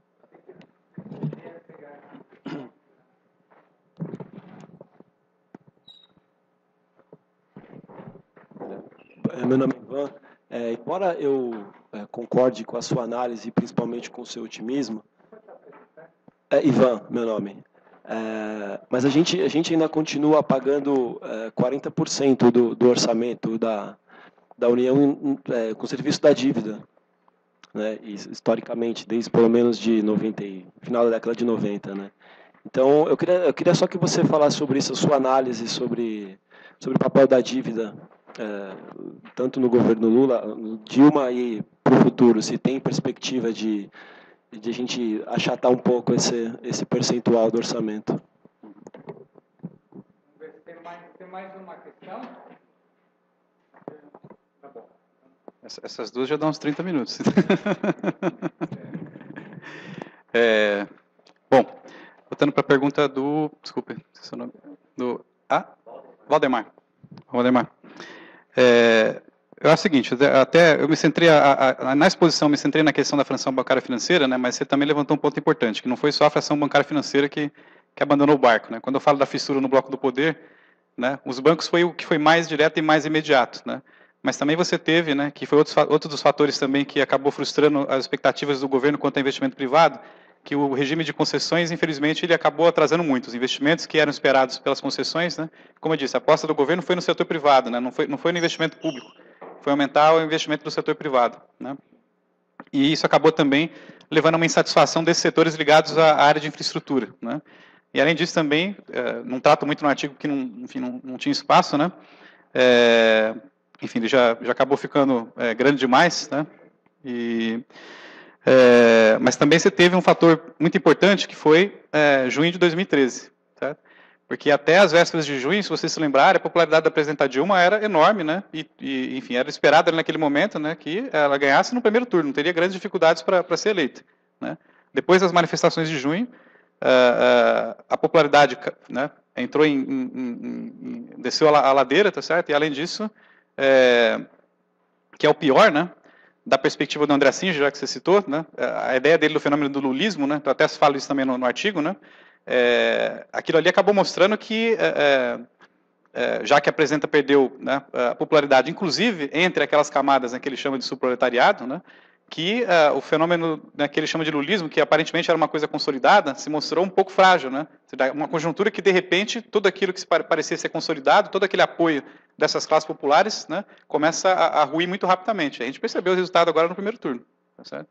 Meu nome é Ivan. É, embora eu é, concorde com a sua análise, principalmente com o seu otimismo, é Ivan, meu nome. É, mas a gente, a gente ainda continua pagando é, quarenta por cento do, do orçamento da, da União é, com o serviço da dívida, né? E, historicamente, desde pelo menos de noventa, final da década de noventa. Né? Então, eu queria, eu queria só que você falasse sobre isso, a sua análise sobre, sobre o papel da dívida, é, tanto no governo Lula, no Dilma e para o futuro, se tem perspectiva de de a gente achatar um pouco esse, esse percentual do orçamento. Vamos ver se tem mais, tem mais uma questão. Tá bom. Essas duas já dão uns trinta minutos. É, bom, voltando para a pergunta do... Desculpe, seu nome. Do, ah? Valdemar. Valdemar. É, eu acho o seguinte, até eu me centrei, a, a, na exposição, eu me centrei na questão da fração bancária financeira, né, mas você também levantou um ponto importante, que não foi só a fração bancária financeira que, que abandonou o barco. Né? Quando eu falo da fissura no bloco do poder, né, os bancos foi o que foi mais direto e mais imediato. Né? Mas também você teve, né, que foi outros, outro dos fatores também que acabou frustrando as expectativas do governo quanto ao investimento privado, que o regime de concessões, infelizmente, ele acabou atrasando muito. Os investimentos que eram esperados pelas concessões, né, como eu disse, a aposta do governo foi no setor privado, né, não, foi, não foi no investimento público. Foi aumentar o investimento do setor privado. Né? E isso acabou também levando a uma insatisfação desses setores ligados à área de infraestrutura. Né? E, além disso, também, é, não trato muito no artigo que não, enfim, não, não tinha espaço, né? É, enfim, ele já, já acabou ficando é, grande demais. Né? E, é, mas também você teve um fator muito importante, que foi é, junho de dois mil e treze. Certo? Porque até as vésperas de junho, se vocês se lembrarem, a popularidade da presidenta Dilma era enorme, né? E, e enfim, era esperada naquele momento, né, que ela ganhasse no primeiro turno, não teria grandes dificuldades para ser eleita. Né? Depois das manifestações de junho, uh, uh, a popularidade, né, entrou em, em, em, em desceu a ladeira, tá certo? E além disso, é, que é o pior, né? Da perspectiva do André Singer, já que você citou, né? A ideia dele do fenômeno do lulismo, né? Eu até falo isso também no, no artigo, né? É, aquilo ali acabou mostrando que, é, é, já que a presidenta perdeu, né, a popularidade, inclusive entre aquelas camadas, né, que ele chama de subproletariado, né, que é, o fenômeno, né, que ele chama de lulismo, que aparentemente era uma coisa consolidada, se mostrou um pouco frágil. Né, uma conjuntura que, de repente, tudo aquilo que parecia ser consolidado, todo aquele apoio dessas classes populares, né, começa a, a ruir muito rapidamente. A gente percebeu o resultado agora no primeiro turno. Tá certo?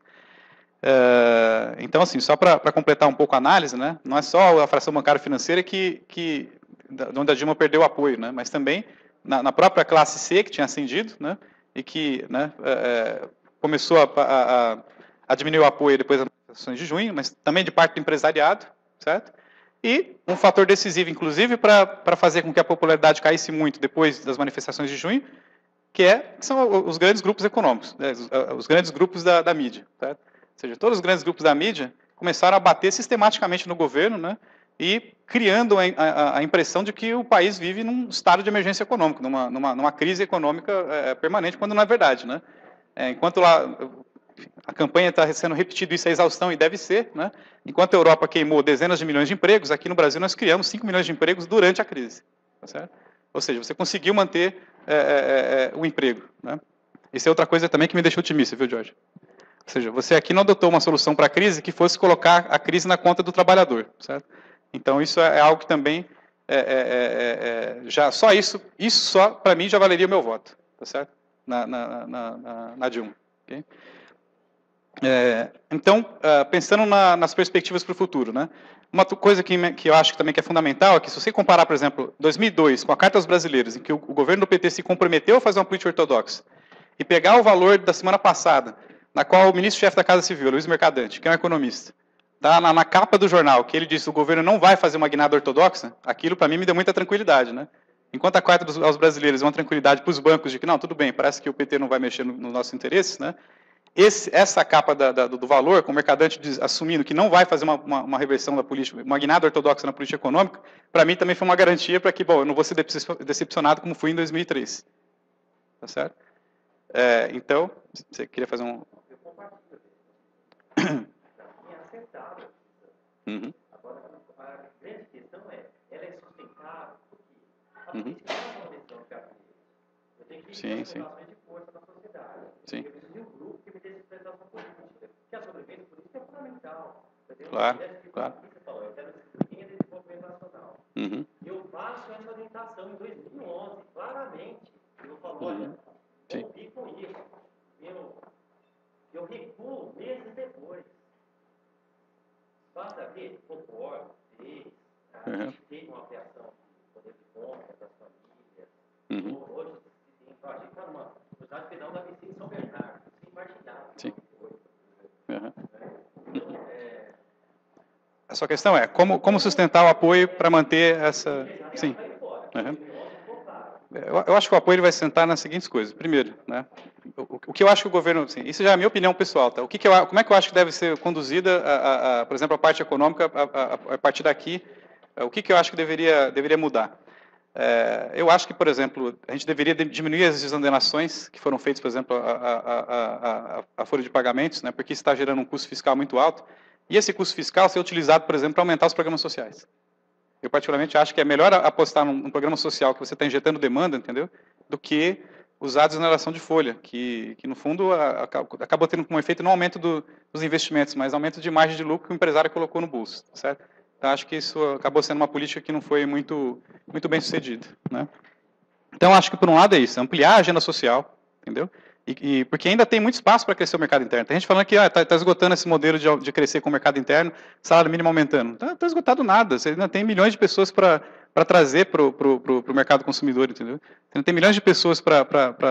Uh, então, assim, só para completar um pouco a análise, né, não é só a fração bancária financeira que, que onde a Dilma perdeu o apoio, né, mas também na, na própria classe C, que tinha ascendido, né, e que, né, uh, começou a, a, a diminuir o apoio depois das manifestações de junho, mas também de parte do empresariado, certo? E um fator decisivo, inclusive, para fazer com que a popularidade caísse muito depois das manifestações de junho, que, é, que são os grandes grupos econômicos, né, os, os grandes grupos da, da mídia, certo? Ou seja, todos os grandes grupos da mídia começaram a bater sistematicamente no governo, né, e criando a, a, a impressão de que o país vive num estado de emergência econômica, numa, numa, numa crise econômica é, permanente, quando não é verdade. Né? É, enquanto lá a campanha está sendo repetida isso a exaustão, e deve ser, né, enquanto a Europa queimou dezenas de milhões de empregos, aqui no Brasil nós criamos cinco milhões de empregos durante a crise. Tá certo? Ou seja, você conseguiu manter é, é, é, o emprego. Né? Isso é outra coisa também que me deixou otimista, viu, Jorge? Ou seja, você aqui não adotou uma solução para a crise que fosse colocar a crise na conta do trabalhador, certo? Então, isso é algo que também, é, é, é, é, já, só isso, isso só, para mim, já valeria o meu voto, tá certo? Na, na, na, na, na Dilma. Okay? É, então, uh, pensando na, nas perspectivas para o futuro, né? Uma coisa que, que eu acho que também que é fundamental é que, se você comparar, por exemplo, dois mil e dois, com a Carta aos Brasileiros, em que o, o governo do P T se comprometeu a fazer uma política ortodoxa, e pegar o valor da semana passada, na qual o ministro-chefe da Casa Civil, Luiz Mercadante, que é um economista, está na, na capa do jornal, que ele disse que o governo não vai fazer uma guinada ortodoxa, aquilo para mim me deu muita tranquilidade. Né? Enquanto a Carta dos, aos Brasileiros é uma tranquilidade para os bancos de que, não, tudo bem, parece que o P T não vai mexer nos no nossos interesses, né? esse, essa capa da, da, do valor, com o mercadante diz, assumindo que não vai fazer uma, uma, uma reversão da política, uma guinada ortodoxa na política econômica, para mim também foi uma garantia para que, bom, eu não vou ser decepcionado como fui em dois mil e três. Tá certo? É, então, você queria fazer um... Uhum. Agora, a grande questão é, ela é sustentável, porque Uhum. eu tenho que Sim, sim. de força na sociedade. Sim. Eu preciso de um grupo que me dê sustentação política, porque a sobrevivência política é fundamental. Claro, claro. Você falou, eu quero disciplina de desenvolvimento nacional. Uhum. Eu faço essa orientação em dois mil e onze, claramente. Eu falo, olha, Uhum. Sim. vamos vir com isso. Eu, eu recuo meses depois. Basta ver, concordo, fez, a Uhum. gente teve uma ampliação do poder de compra das famílias. Uhum. Hoje, a gente está numa unidade penal da Vicente São Bernardo, sem partilhar. Sim. Uhum. Então, é, A sua questão é como, como sustentar o apoio para manter essa... Sim. Uhum. Eu, eu acho que o apoio ele vai sentar nas seguintes coisas. Primeiro, né, o, o que eu acho que o governo... Assim, isso já é a minha opinião pessoal. Tá? O que que eu, como é que eu acho que deve ser conduzida, a, a, a, por exemplo, a parte econômica a, a, a partir daqui? O que que eu acho que deveria, deveria mudar? É, eu acho que, por exemplo, a gente deveria diminuir as exonerações que foram feitas, por exemplo, a, a, a, a, a folha de pagamentos, né, porque isso está gerando um custo fiscal muito alto. E esse custo fiscal ser utilizado, por exemplo, para aumentar os programas sociais. Eu, particularmente, acho que é melhor apostar num, num programa social que você está injetando demanda, entendeu? Do que usar a desoneração de folha, que, que no fundo, a, a, acabou tendo como efeito não aumento do, dos investimentos, mas aumento de margem de lucro que o empresário colocou no bolso, certo? Então, acho que isso acabou sendo uma política que não foi muito, muito bem sucedida, né? Então, acho que, por um lado, é isso, ampliar a agenda social, entendeu? E, e, porque ainda tem muito espaço para crescer o mercado interno. Tem gente falando que está ah, tá esgotando esse modelo de, de crescer com o mercado interno, salário mínimo aumentando. Não está esgotado nada. Você ainda tem milhões de pessoas para trazer para o mercado consumidor, entendeu? Você ainda tem milhões de pessoas para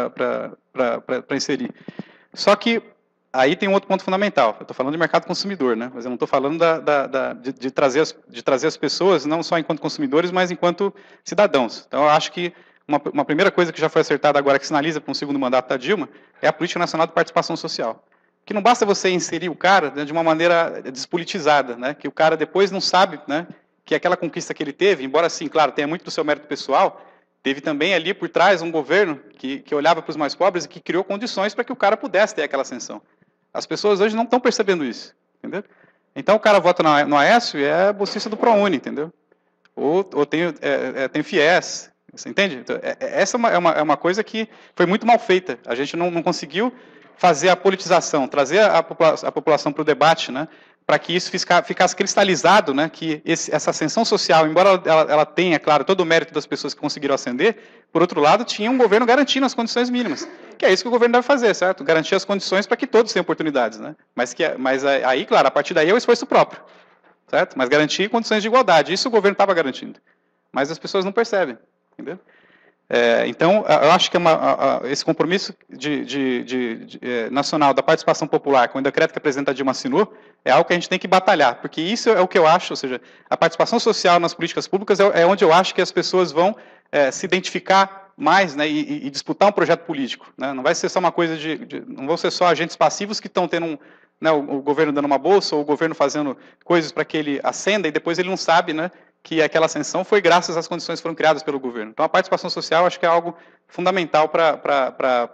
inserir. Só que aí tem um outro ponto fundamental. Eu estou falando de mercado consumidor, né? Mas eu não estou falando da, da, da, de, de, trazer as, de trazer as pessoas, não só enquanto consumidores, mas enquanto cidadãos. Então, eu acho que Uma, uma primeira coisa que já foi acertada agora, que sinaliza para um segundo mandato da Dilma, é a Política Nacional de Participação Social. Que não basta você inserir o cara, né, de uma maneira despolitizada, né, que o cara depois não sabe, né, que aquela conquista que ele teve, embora, sim, claro, tenha muito do seu mérito pessoal, teve também ali por trás um governo que, que olhava para os mais pobres e que criou condições para que o cara pudesse ter aquela ascensão. As pessoas hoje não estão percebendo isso, entendeu? Então o cara vota no, no Aécio e é bolsista do ProUni, entendeu? Ou, ou tem, é, é, tem FIES. Você entende? Então, essa é uma, é uma coisa que foi muito mal feita. A gente não, não conseguiu fazer a politização, trazer a, população, a população para o debate, né, para que isso fica, ficasse cristalizado, né, que esse, essa ascensão social, embora ela, ela tenha, claro, todo o mérito das pessoas que conseguiram ascender, por outro lado, tinha um governo garantindo as condições mínimas. Que é isso que o governo deve fazer, certo? Garantir as condições para que todos tenham oportunidades. Né? Mas, que, mas aí, claro, a partir daí é o esforço próprio. Certo? Mas garantir condições de igualdade. Isso o governo estava garantindo. Mas as pessoas não percebem. Entendeu? É, então, eu acho que é uma, a, a, esse compromisso de, de, de, de, é, nacional da participação popular, com o decreto que a presidenta Dilma assinou, é algo que a gente tem que batalhar, porque isso é o que eu acho, ou seja, a participação social nas políticas públicas é, é onde eu acho que as pessoas vão é, se identificar mais, né, e, e disputar um projeto político. Né? Não vai ser só uma coisa de, de... não vão ser só agentes passivos que estão tendo um, né, o, o governo dando uma bolsa, ou o governo fazendo coisas para que ele ascenda, e depois ele não sabe, né, que aquela ascensão foi graças às condições que foram criadas pelo governo. Então, a participação social, acho que é algo fundamental para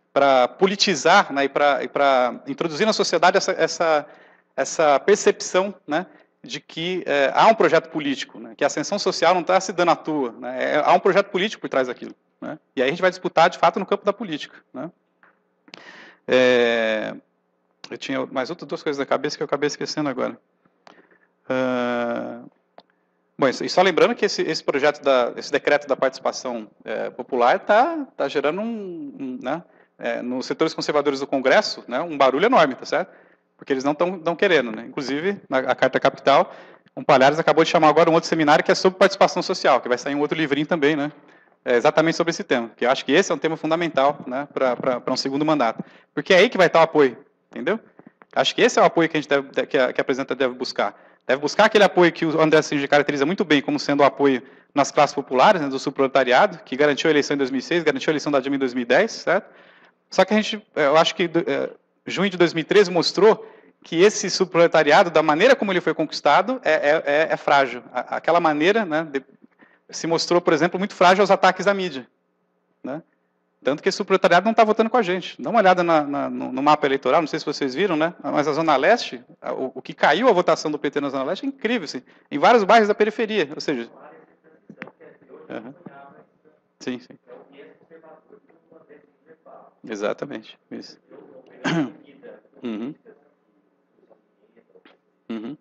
politizar, né, e para introduzir na sociedade essa, essa, essa percepção, né, de que é, há um projeto político, né, que a ascensão social não está se dando à toa. Né, é, há um projeto político por trás daquilo. Né, e aí a gente vai disputar, de fato, no campo da política. Né. É, eu tinha mais outras duas coisas na cabeça que eu acabei esquecendo agora. Uh, Bom, e só lembrando que esse, esse projeto, da, esse decreto da participação é, popular está tá gerando um, um né, é, nos setores conservadores do Congresso, né, um barulho enorme, tá certo? Porque eles não estão querendo, né? Inclusive, na a Carta Capital, o Palhares acabou de chamar agora um outro seminário que é sobre participação social, que vai sair um outro livrinho também, né? É exatamente sobre esse tema, que eu acho que esse é um tema fundamental, né, para um segundo mandato. Porque é aí que vai estar o apoio, entendeu? Acho que esse é o apoio que a, gente deve, que a, que a presidenta deve buscar. Deve buscar aquele apoio que o André Singer caracteriza muito bem como sendo o apoio nas classes populares, né, do subproletariado, que garantiu a eleição em dois mil e seis, garantiu a eleição da Dilma em dois mil e dez, certo? Só que a gente, eu acho que, junho de dois mil e treze mostrou que esse subproletariado, da maneira como ele foi conquistado, é, é, é frágil. Aquela maneira, né, de, se mostrou, por exemplo, muito frágil aos ataques da mídia. Né? Tanto que esse subproletariado não está votando com a gente. Dá uma olhada na, na, no, no mapa eleitoral, não sei se vocês viram, né? Mas a Zona Leste, o, o que caiu a votação do P T na Zona Leste é incrível, assim, em vários bairros da periferia. Ou seja... Uhum. Sim, sim. Exatamente. Isso. Uhum. Uhum.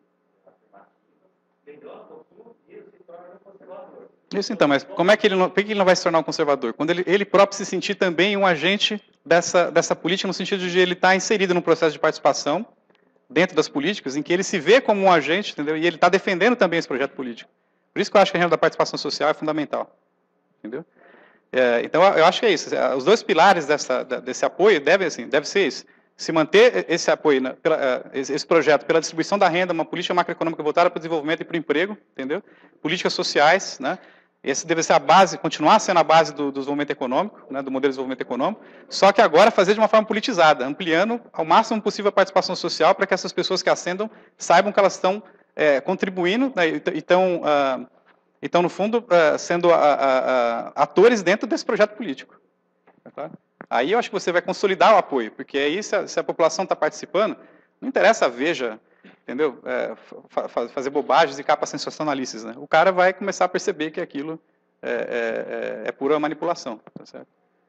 Isso então, mas como é que ele não, por que ele não vai se tornar um conservador? Quando ele, ele próprio se sentir também um agente dessa, dessa política, no sentido de ele estar inserido num processo de participação dentro das políticas, em que ele se vê como um agente, entendeu? E ele está defendendo também esse projeto político. Por isso que eu acho que a agenda da participação social é fundamental. Entendeu? É, então, eu acho que é isso. Os dois pilares dessa, desse apoio devem, assim, deve ser isso. Se manter esse apoio, né, pela, esse projeto pela distribuição da renda, uma política macroeconômica voltada para o desenvolvimento e para o emprego, entendeu? Políticas sociais, né? Esse deve ser a base, continuar sendo a base do, do desenvolvimento econômico, né, do modelo de desenvolvimento econômico, só que agora fazer de uma forma politizada, ampliando ao máximo possível a participação social para que essas pessoas que ascendam saibam que elas estão é, contribuindo, né, e estão, uh, então, no fundo, uh, sendo a, a, a, atores dentro desse projeto político. Tá? Aí eu acho que você vai consolidar o apoio, porque aí se a, se a população está participando, não interessa a Veja, entendeu? É, fa fazer bobagens e capas sensacionalistas, né? O cara vai começar a perceber que aquilo é, é, é, é pura manipulação, tá certo?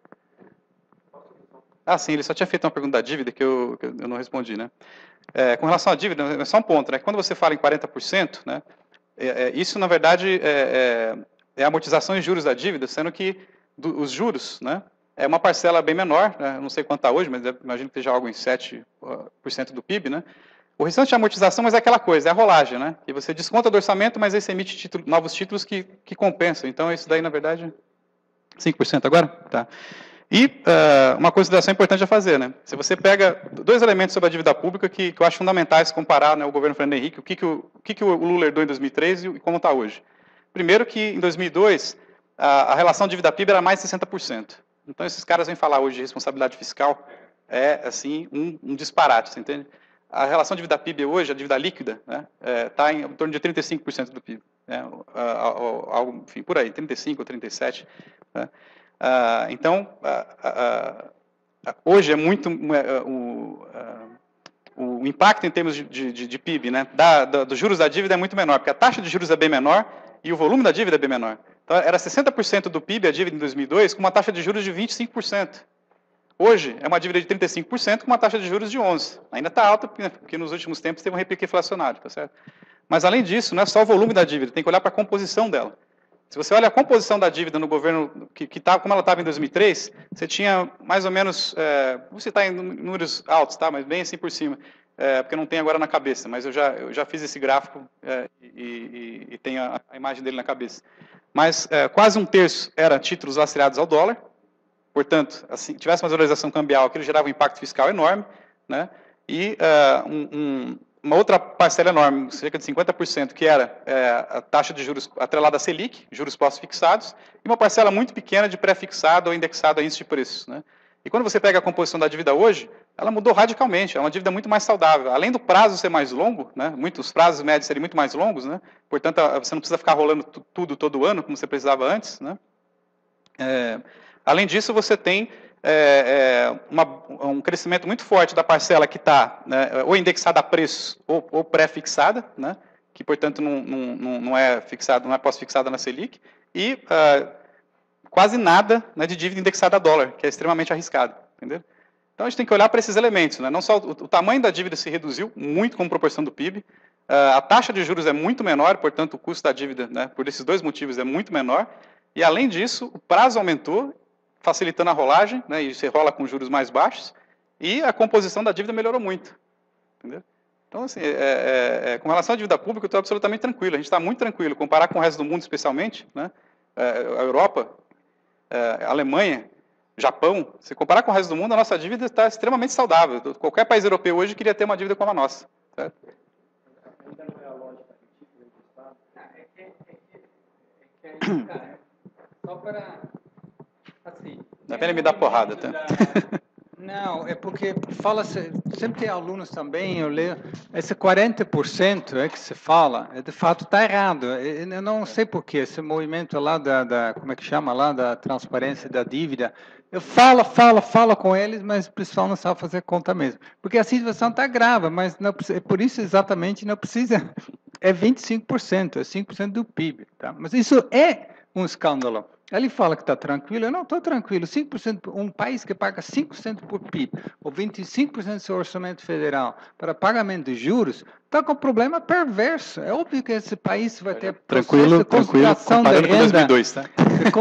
Ah, sim, ele só tinha feito uma pergunta da dívida que eu, que eu não respondi, né? É, com relação à dívida, é só um ponto, né? Quando você fala em quarenta por cento, né? É, é, isso, na verdade, é, é, é a amortização e juros da dívida, sendo que do, os juros, né? É uma parcela bem menor, né? Não sei quanto está hoje, mas imagino que esteja algo em sete por cento do P I B, né? O restante de amortização, mas é aquela coisa, é a rolagem, né? Que você desconta do orçamento, mas aí você emite título, novos títulos que, que compensam. Então, isso daí, na verdade, cinco por cento agora? Tá. E uh, uma consideração importante a fazer, né? Se você pega dois elementos sobre a dívida pública que, que eu acho fundamentais comparar, né, o governo Fernando Henrique, o que, que, o, o, que, que o Lula herdou em dois mil e três e como está hoje. Primeiro que, em dois mil e dois, a, a relação dívida-P I B era mais de sessenta por cento. Então, esses caras vêm falar hoje de responsabilidade fiscal, é, assim, um, um disparate, você entende? A relação dívida-P I B hoje, a dívida líquida, está, né, é, tá em, em torno de trinta e cinco por cento do P I B. Né, algo, enfim, por aí, trinta e cinco por cento ou trinta e sete por cento. Né. Ah, então, ah, ah, ah, hoje é muito... Uh, uh, uh, o impacto em termos de, de, de P I B, né, da, da, dos juros da dívida é muito menor, porque a taxa de juros é bem menor e o volume da dívida é bem menor. Então, era sessenta por cento do P I B a dívida em dois mil e dois, com uma taxa de juros de vinte e cinco por cento. Hoje, é uma dívida de trinta e cinco por cento com uma taxa de juros de onze por cento. Ainda está alta, porque, porque nos últimos tempos teve um repique inflacionário, tá certo? Mas, além disso, não é só o volume da dívida, tem que olhar para a composição dela. Se você olha a composição da dívida no governo, que, que tá, como ela estava em dois mil e três, você tinha mais ou menos, é, vou citar em números altos, tá? Mas bem assim por cima, é, porque não tem agora na cabeça, mas eu já, eu já fiz esse gráfico é, e, e, e tenho a, a imagem dele na cabeça. Mas é, quase um terço era títulos lastreados ao dólar, portanto, assim, tivesse uma valorização cambial, aquilo gerava um impacto fiscal enorme, né? E uh, um, um, uma outra parcela enorme, cerca de cinquenta por cento, que era é, a taxa de juros atrelada à Selic, juros pós-fixados, e uma parcela muito pequena de pré-fixado ou indexado a índice de preços, né? E quando você pega a composição da dívida hoje, ela mudou radicalmente, é uma dívida muito mais saudável. Além do prazo ser mais longo, né, muito, os prazos médios serem muito mais longos, né, portanto, você não precisa ficar rolando tudo todo ano, como você precisava antes. Né. É, além disso, você tem é, é, uma, um crescimento muito forte da parcela que está, né, ou indexada a preços ou, ou pré-fixada, né, que, portanto, não, não, não é fixada, não é pós-fixada na Selic, e uh, quase nada, né, de dívida indexada a dólar, que é extremamente arriscado, entendeu? Então, a gente tem que olhar para esses elementos, né? Não só o, o tamanho da dívida se reduziu muito como proporção do P I B, uh, a taxa de juros é muito menor, portanto, o custo da dívida, né, por esses dois motivos, é muito menor, e, além disso, o prazo aumentou, facilitando a rolagem, né, e você rola com juros mais baixos, e a composição da dívida melhorou muito, entendeu? Então, assim, é, é, é, com relação à dívida pública, eu estou absolutamente tranquilo, a gente está muito tranquilo, comparar com o resto do mundo, especialmente, né, a Europa, a Alemanha, Japão, se comparar com o resto do mundo, a nossa dívida está extremamente saudável. Qualquer país europeu hoje queria ter uma dívida como a nossa. Certo? Só para, assim... Dá pena me dar porrada, tá? Não, é porque fala sempre tem alunos também, eu leio, esse quarenta por cento é que se fala, é, de fato está errado. Eu não sei por que esse movimento lá da, da, como é que chama lá, da transparência da dívida, eu falo, falo, falo com eles, mas o pessoal não sabe fazer conta mesmo. Porque a situação está grave, mas não, por isso exatamente não precisa, é vinte e cinco por cento, é cinco por cento do P I B. Tá? Mas isso é um escândalo. Ele fala que está tranquilo, eu não estou tranquilo. cinco por cento, um país que paga cinco por cento por P I B, ou vinte e cinco por cento do seu orçamento federal para pagamento de juros, está com um problema perverso. É óbvio que esse país vai ter tranquilo, de tranquilo, comparando com dois mil e dois, tá?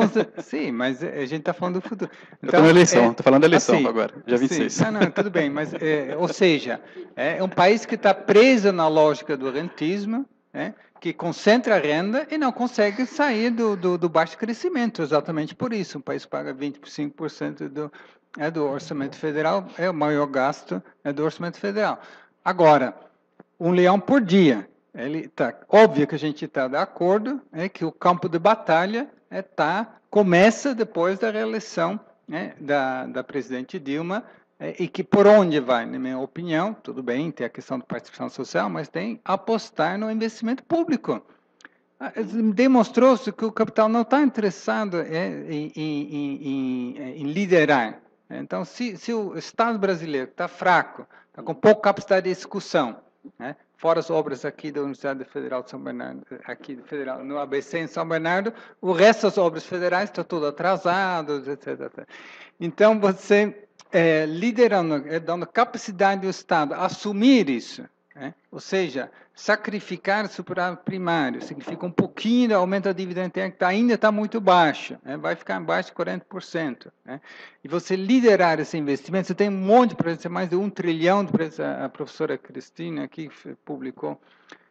Sim, mas a gente está falando do futuro. Então, eu estou na eleição, estou é, falando da eleição assim, agora, dia vinte e seis. Sim, não, não, tudo bem, mas, é, ou seja, é um país que está preso na lógica do rentismo, é, que concentra a renda e não consegue sair do, do, do baixo crescimento, exatamente por isso. Um país paga vinte e cinco por cento do, é, do orçamento federal, é o maior gasto é, do orçamento federal. Agora, um leão por dia. Ele tá, óbvio que a gente está de acordo, é que o campo de batalha é, tá, começa depois da reeleição é, da, da presidente Dilma, é, e que por onde vai, na minha opinião, tudo bem, tem a questão da participação social, mas tem apostar no investimento público. Demonstrou-se que o capital não está interessado é, em, em, em, em liderar. Então, se, se o Estado brasileiro está fraco, está com pouca capacidade de execução, né, fora as obras aqui da Universidade Federal de São Bernardo, aqui federal, no A B C em São Bernardo, o resto das obras federais está tudo atrasado, etcétera. Então, você é, liderando, é, dando capacidade do Estado a assumir isso, é, ou seja, sacrificar o superávit primário, significa um pouquinho de aumento da dívida interna, que ainda está muito baixa, é, vai ficar abaixo de quarenta por cento. É, e você liderar esse investimento, você tem um monte de projetos, mais de um trilhão de projetos, a professora Cristina aqui publicou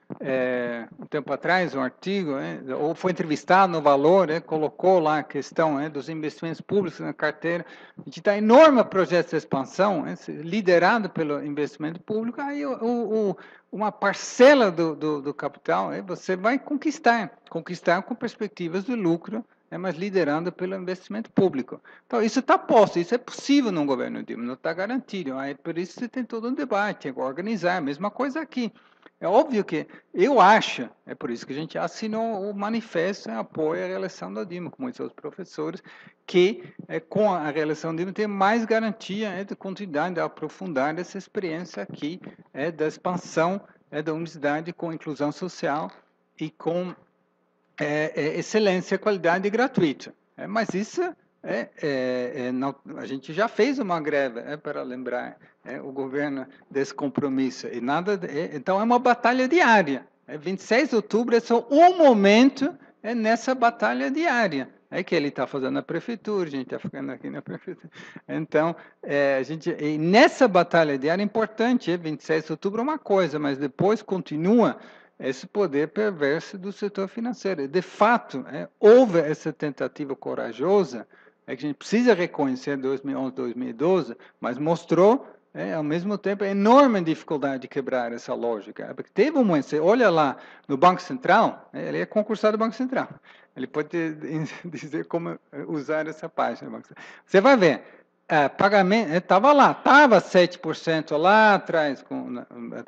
é, um tempo atrás um artigo, é, ou foi entrevistado no Valor, é, colocou lá a questão é, dos investimentos públicos na carteira. A gente está enorme projeto de expansão, é, liderado pelo investimento público, aí o, o, uma parcela do, do, do capital é, você vai conquistar, conquistar com perspectivas de lucro, é, mas liderando pelo investimento público. Então, isso está posto, isso é possível num governo Dilma, não está garantido. Aí, por isso você tem todo um debate, tem que organizar, a mesma coisa aqui. É óbvio que eu acho, é por isso que a gente assinou o manifesto em apoio à reeleição da Dilma, com muitos outros professores, que é, com a reeleição da Dilma tem mais garantia é, de continuidade, de aprofundar essa experiência aqui, é, da expansão é, da universidade com inclusão social e com é, é, excelência, qualidade gratuita. É, mas isso, é, é, é, não, a gente já fez uma greve, é, para lembrar é, o governo desse compromisso. E nada, é, então, é uma batalha diária. É, vinte e seis de outubro é só um momento é, nessa batalha diária. É que ele está fazendo na prefeitura, a gente está ficando aqui na prefeitura. Então, é, a gente, e nessa batalha diária é importante, é, vinte e seis de outubro é uma coisa, mas depois continua esse poder perverso do setor financeiro. De fato, é, houve essa tentativa corajosa, é que a gente precisa reconhecer dois mil e onze, dois mil e doze, mas mostrou, é, ao mesmo tempo, a enorme dificuldade de quebrar essa lógica. Porque teve um momento, você olha lá no Banco Central, é, ele é concursado do Banco Central, ele pode dizer como usar essa página. Você vai ver, é, pagamento, estava lá, estava sete por cento lá atrás, com,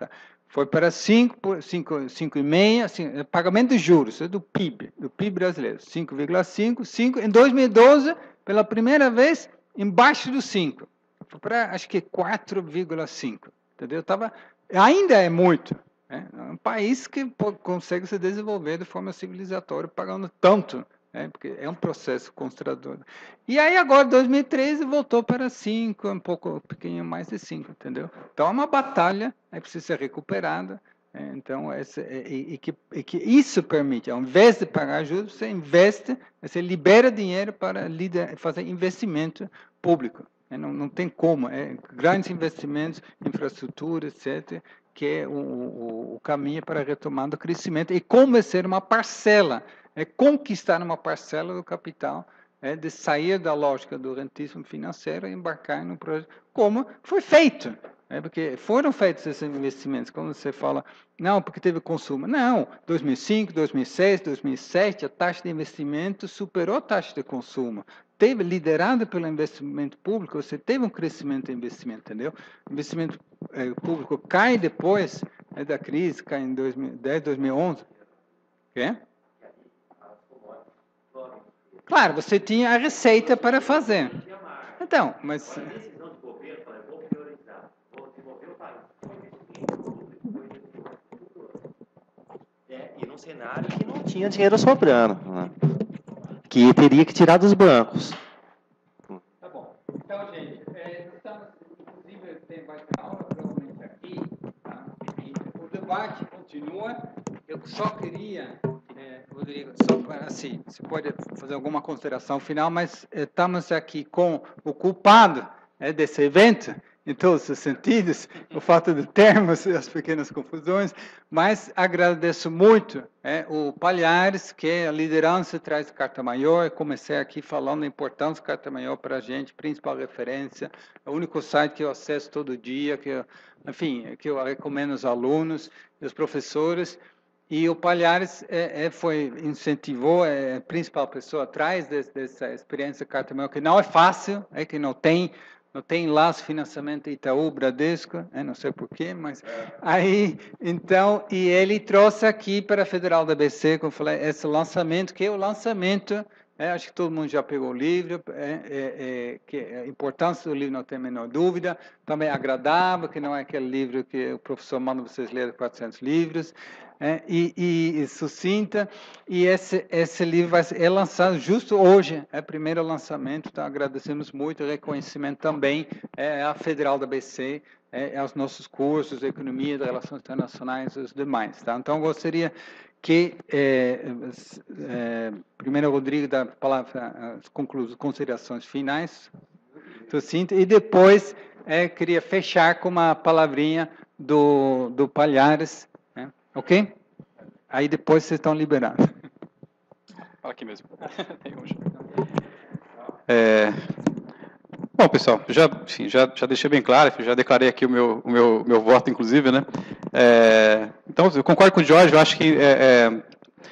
foi para cinco vírgula cinco, pagamento de juros, do P I B, do P I B brasileiro, cinco vírgula cinco, cinco, em dois mil e doze, pela primeira vez, embaixo do cinco, foi para, acho que quatro vírgula cinco, entendeu? Tava, ainda é muito, né? É um país que pô, consegue se desenvolver de forma civilizatória, pagando tanto, é, porque é um processo constrangedor. E aí agora, dois mil e treze, voltou para cinco, um pouco, um pouquinho mais de cinco, entendeu? Então é uma batalha, é preciso ser recuperada, é, então, essa, e, e, que, e que isso permite, ao invés de pagar juros, você investe, você libera dinheiro para lider, fazer investimento público. É, não, não tem como, é, grandes investimentos, infraestrutura, etcétera, que é o, o, o caminho para a retomada do crescimento e convencer uma parcela, é conquistar uma parcela do capital, é de sair da lógica do rentismo financeiro e embarcar no projeto, como foi feito. É porque foram feitos esses investimentos, quando você fala, não, porque teve consumo. Não, dois mil e cinco, dois mil e seis, dois mil e sete, a taxa de investimento superou a taxa de consumo. teve, liderado pelo investimento público, você teve um crescimento de investimento, entendeu? O investimento eh, público cai depois né, da crise, cai em dois mil e dez, dois mil e onze. Quê? Claro, você tinha a receita para fazer. Então, mas... É, e num cenário que não tinha dinheiro sobrando, né? Que teria que tirar dos bancos. Tá bom. Então, gente, é, estamos, inclusive, tem vai ter aula provavelmente aqui, tá? E o debate continua. Eu só queria, é, Rodrigo, só para, assim, você pode fazer alguma consideração final, mas é, estamos aqui com o culpado é, desse evento, em todos os sentidos, o fato de termos as pequenas confusões, mas agradeço muito é, o Palhares, que é a liderança traz da Carta Maior. Comecei aqui falando da importância da Carta Maior para a gente, principal referência, é o único site que eu acesso todo dia, que eu, enfim, que eu recomendo aos alunos e aos professores. E o Palhares é, é, foi, incentivou, é a principal pessoa atrás desse, dessa experiência da Carta Maior, que não é fácil, é que não tem... Não tem lá os financiamento Itaú, Bradesco, né? Não sei porquê, mas... Aí, então, e ele trouxe aqui para a Federal da B C, como eu falei, esse lançamento, que é o lançamento, é, acho que todo mundo já pegou o livro, é, é, é, que a importância do livro não tem a menor dúvida, também é agradável, que não é aquele livro que o professor manda vocês lerem quatrocentos livros, é, e, e, e sucinta, e esse, esse livro vai ser é lançado justo hoje, é o primeiro lançamento, então agradecemos muito, o reconhecimento também é, à Federal da B C, é, aos nossos cursos de Economia, de Relações Internacionais e os demais. Tá? Então, gostaria que, é, é, primeiro, Rodrigo, dá a palavra, as conclusões, considerações finais, sucinta, e depois é, queria fechar com uma palavrinha do, do Palhares, ok? Aí depois vocês estão liberados. Fala aqui mesmo. É, bom, pessoal, já, enfim, já, já deixei bem claro, já declarei aqui o meu, o meu, meu voto, inclusive, né? É, então, eu concordo com o Jorge, eu acho que, é, é,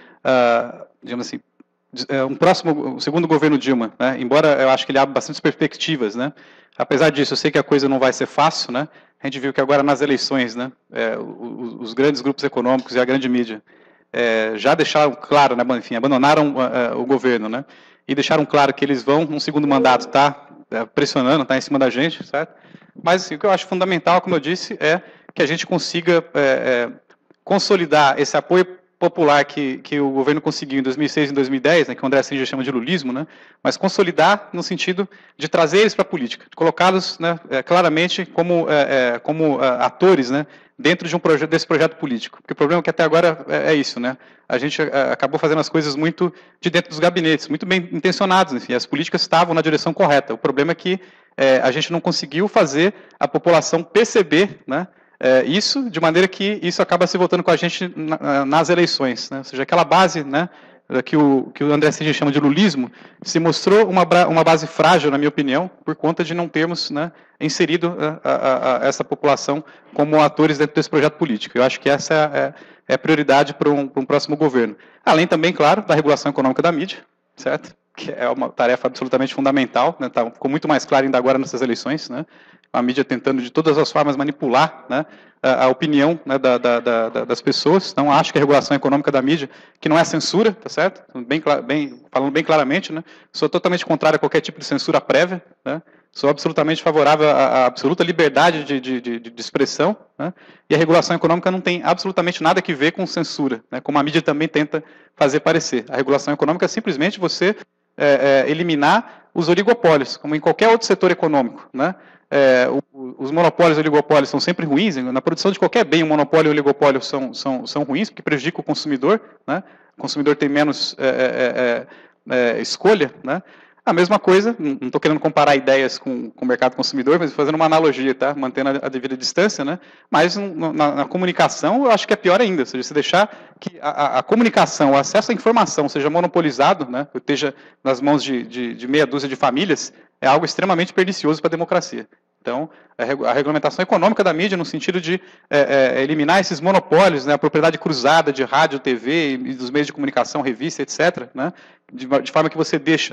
é, digamos assim, é, um próximo, o segundo governo Dilma, né? Embora eu acho que ele abre bastantes perspectivas, né? Apesar disso, eu sei que a coisa não vai ser fácil, né? A gente viu que agora nas eleições, né, é, os, os grandes grupos econômicos e a grande mídia é, já deixaram claro, né, enfim, abandonaram uh, uh, o governo, né, e deixaram claro que eles vão, num segundo mandato, estar tá, uh, pressionando, estar tá em cima da gente, certo? Mas assim, o que eu acho fundamental, como eu disse, é que a gente consiga é, é, consolidar esse apoio popular que, que o governo conseguiu em dois mil e seis e em dois mil e dez, né, que o André Singer chama de lulismo, né, mas consolidar no sentido de trazer eles para a política, de colocá-los, né, é, claramente como, é, é, como é, atores, né, dentro de um projeto, desse projeto político. Porque o problema é que até agora é, é isso, né, a gente é, acabou fazendo as coisas muito de dentro dos gabinetes, muito bem intencionados, enfim, as políticas estavam na direção correta. O problema é que é, a gente não conseguiu fazer a população perceber, né, É, isso, de maneira que isso acaba se voltando com a gente na, nas eleições, né? Ou seja, aquela base, né, que, o, que o André Singer chama de lulismo, se mostrou uma, uma base frágil, na minha opinião, por conta de não termos, né, inserido a, a, a essa população como atores dentro desse projeto político. Eu acho que essa é, é a prioridade para um, para um próximo governo. Além também, claro, da regulação econômica da mídia, certo? Que é uma tarefa absolutamente fundamental, né? Tá, ficou muito mais claro ainda agora nessas eleições, né? A mídia tentando de todas as formas manipular, né, a, a opinião, né, da, da, da, das pessoas. Então, acho que a regulação econômica da mídia, que não é censura, tá certo? Bem, bem, falando bem claramente, né, sou totalmente contrário a qualquer tipo de censura prévia, né, sou absolutamente favorável à, à absoluta liberdade de, de, de, de expressão, né, e a regulação econômica não tem absolutamente nada a ver com censura, né, como a mídia também tenta fazer parecer. A regulação econômica é simplesmente você é, é, eliminar os oligopólios, como em qualquer outro setor econômico, né. É, o, os monopólios e oligopólios são sempre ruins, na produção de qualquer bem, o monopólio e o oligopólio são, são, são ruins, porque prejudicam o consumidor, né? O consumidor tem menos é, é, é, escolha, né? A mesma coisa, não estou querendo comparar ideias com, com o mercado consumidor, mas fazendo uma analogia, tá? Mantendo a, a devida distância, né? Mas na, na comunicação, eu acho que é pior ainda, ou seja, se deixar que a, a, a comunicação, o acesso à informação seja monopolizado, né? Esteja nas mãos de, de, de meia dúzia de famílias, é algo extremamente pernicioso para a democracia. Então, a regulamentação econômica da mídia, no sentido de é, é, eliminar esses monopólios, né, a propriedade cruzada de rádio, T V e dos meios de comunicação, revista, etcétera, né, de, de forma que você deixa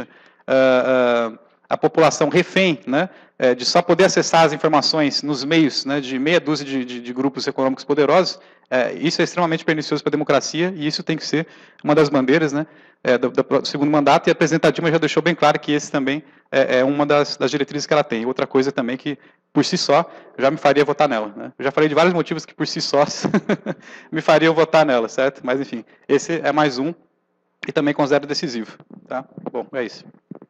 uh, uh, a população refém, né, de só poder acessar as informações nos meios, né, de meia dúzia de, de, de grupos econômicos poderosos, é, isso é extremamente pernicioso para a democracia, e isso tem que ser uma das bandeiras, né, é, do, do segundo mandato, e a presidenta Dilma já deixou bem claro que esse também é, é uma das, das diretrizes que ela tem. Outra coisa também que, por si só, já me faria votar nela. Né? Eu já falei de vários motivos que, por si só, me faria eu votar nela, certo? Mas, enfim, esse é mais um, e também considero decisivo. Tá? Bom, é isso.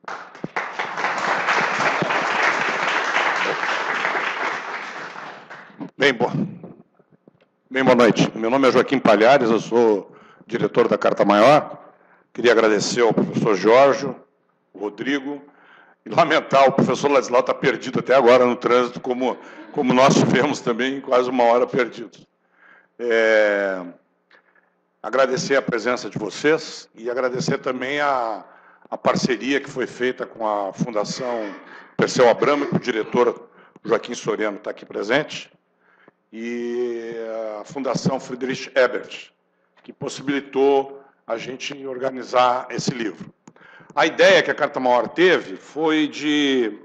Bem, boa. Bem, boa noite. Meu nome é Joaquim Palhares, eu sou diretor da Carta Maior. Queria agradecer ao professor Jorge, o Rodrigo, e lamentar, o professor Ladislau está perdido até agora no trânsito, como, como nós tivemos também quase uma hora perdidos. É, agradecer a presença de vocês e agradecer também a, a parceria que foi feita com a Fundação Perseu Abramo, que o diretor Joaquim Soriano está aqui presente, e a Fundação Friedrich Ebert, que possibilitou a gente organizar esse livro. A ideia que a Carta Maior teve foi de,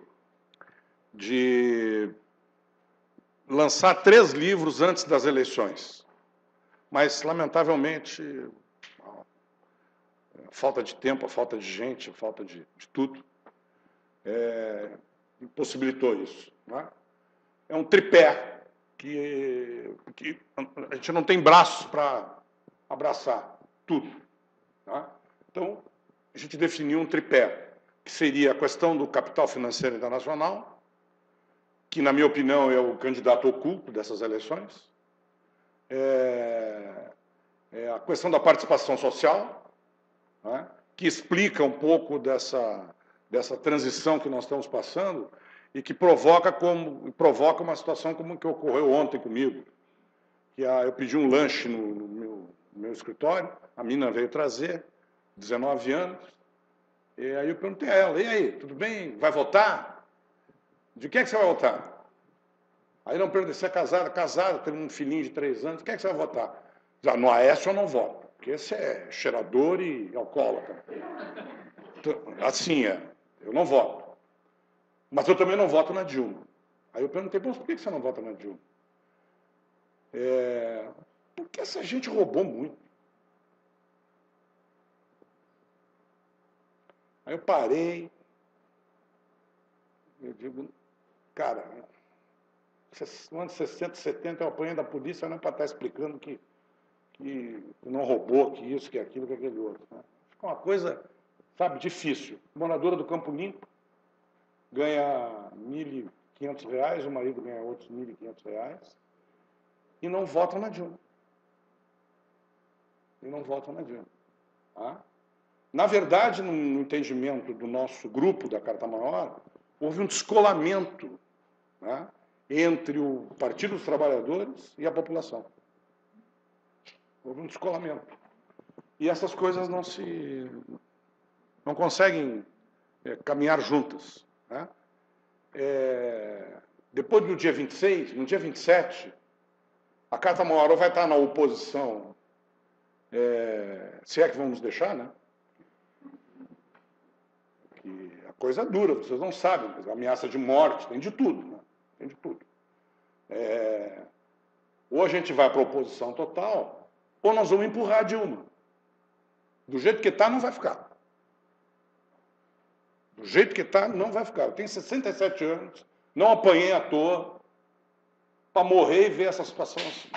de lançar três livros antes das eleições, mas, lamentavelmente, a falta de tempo, a falta de gente, a falta de, de tudo, é, impossibilitou isso. Não é? É um tripé que, que a gente não tem braços para abraçar tudo. Tá? Então, a gente definiu um tripé, que seria a questão do capital financeiro internacional, que, na minha opinião, é o candidato oculto dessas eleições, é, é a questão da participação social, né, que explica um pouco dessa, dessa transição que nós estamos passando, e que provoca, como, provoca uma situação como que ocorreu ontem comigo. Que a, eu pedi um lanche no, no, meu, no meu escritório, a mina veio trazer, dezenove anos, e aí eu perguntei a ela, e aí, tudo bem? Vai votar? De que é que você vai votar? Aí não perguntei, você é casada? Casada, tem um filhinho de três anos, de que é que você vai votar? Já, no Aécio eu não voto, porque esse é cheirador e alcoólatra. Então, assim é, eu não voto. Mas eu também não voto na Dilma. Aí eu perguntei, por que você não vota na Dilma? É, porque essa gente roubou muito. Aí eu parei, eu digo, cara, no ano sessenta, setenta eu apanhei da polícia, não é para estar explicando que, que não roubou, que isso, que aquilo, que aquele outro. Né? Fica uma coisa, sabe, difícil. Moradora do Campo Limpo, ganha mil e quinhentos reais, o marido ganha outros mil e quinhentos reais, e não votam na Dilma. E não votam na Dilma. Tá? Na verdade, no entendimento do nosso grupo da Carta Maior, houve um descolamento, né, entre o Partido dos Trabalhadores e a população. Houve um descolamento. E essas coisas não se... não conseguem é, caminhar juntas. Né? É, depois do dia vinte e seis, no dia vinte e sete, a Carta Maior vai estar na oposição, é, se é que vamos deixar, né? Que a coisa é dura, vocês não sabem, ameaça de morte, tem de tudo, né? Tem de tudo. É, ou a gente vai para a oposição total, ou nós vamos empurrar a Dilma. Do jeito que está, não vai ficar. Do jeito que está, não vai ficar. Eu tenho sessenta e sete anos, não apanhei à toa para morrer e ver essa situação assim.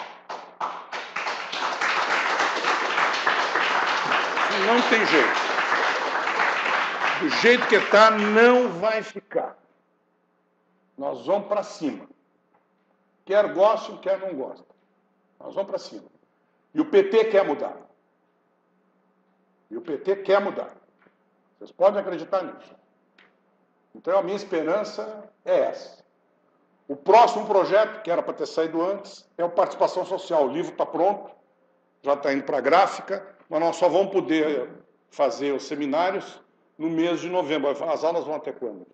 Não tem jeito. Do jeito que está, não vai ficar. Nós vamos para cima. Quer goste, quer não goste. Nós vamos para cima. E o P T quer mudar. E o P T quer mudar. Vocês podem acreditar nisso. Então, a minha esperança é essa. O próximo projeto, que era para ter saído antes, é o Participação Social. O livro está pronto, já está indo para a gráfica, mas nós só vamos poder fazer os seminários no mês de novembro. As aulas vão até quando?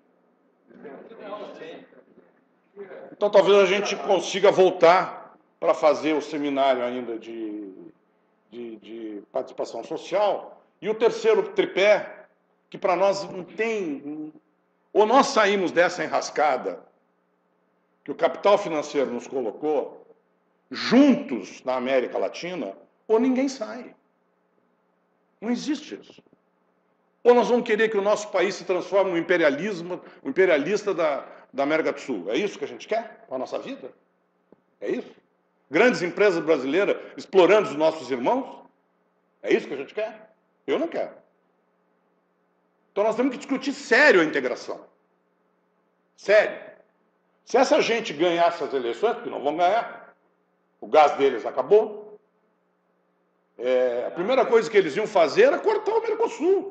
Então, talvez a gente consiga voltar para fazer o seminário ainda de, de, de participação social. E o terceiro tripé, que para nós não tem... Ou nós saímos dessa enrascada que o capital financeiro nos colocou, juntos na América Latina, ou ninguém sai. Não existe isso. Ou nós vamos querer que o nosso país se transforme no imperialismo, o imperialista da, da América do Sul. É isso que a gente quer para a nossa vida? É isso? Grandes empresas brasileiras explorando os nossos irmãos? É isso que a gente quer? Eu não quero. Então nós temos que discutir sério a integração. Sério. Se essa gente ganhar essas eleições, porque não vão ganhar, o gás deles acabou, é, a primeira coisa que eles iam fazer era cortar o Mercosul.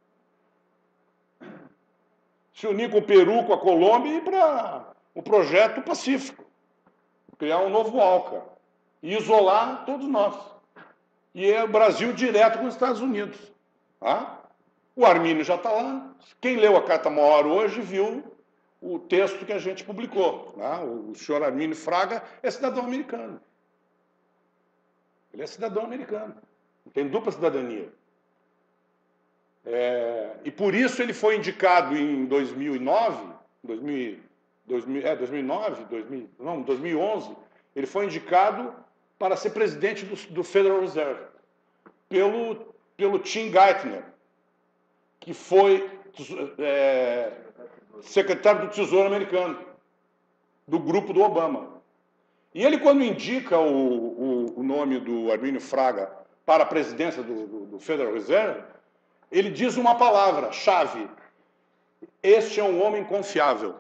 Se unir com o Peru, com a Colômbia e ir para o projeto Pacífico. Criar um novo ALCA. E isolar todos nós. E é o Brasil direto com os Estados Unidos. Tá? O Armínio já está lá. Quem leu a Carta Maior hoje viu o texto que a gente publicou. Né? O senhor Armínio Fraga é cidadão americano. Ele é cidadão americano. Tem dupla cidadania. É, e por isso ele foi indicado em dois mil e nove, dois mil, dois mil, é, dois mil e nove, dois mil, não, dois mil e onze, ele foi indicado para ser presidente do, do Federal Reserve, pelo, pelo Tim Geithner, que foi é, secretário do Tesouro americano, do grupo do Obama. E ele, quando indica o, o, o nome do Armínio Fraga para a presidência do, do, do Federal Reserve, ele diz uma palavra, chave. Este é um homem confiável.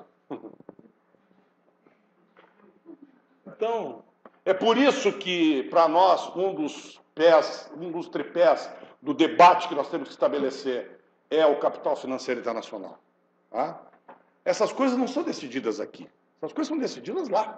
Então, é por isso que, para nós, um dos pés, um dos tripés do debate que nós temos que estabelecer é o capital financeiro internacional. Tá? Essas coisas não são decididas aqui. Essas coisas são decididas lá.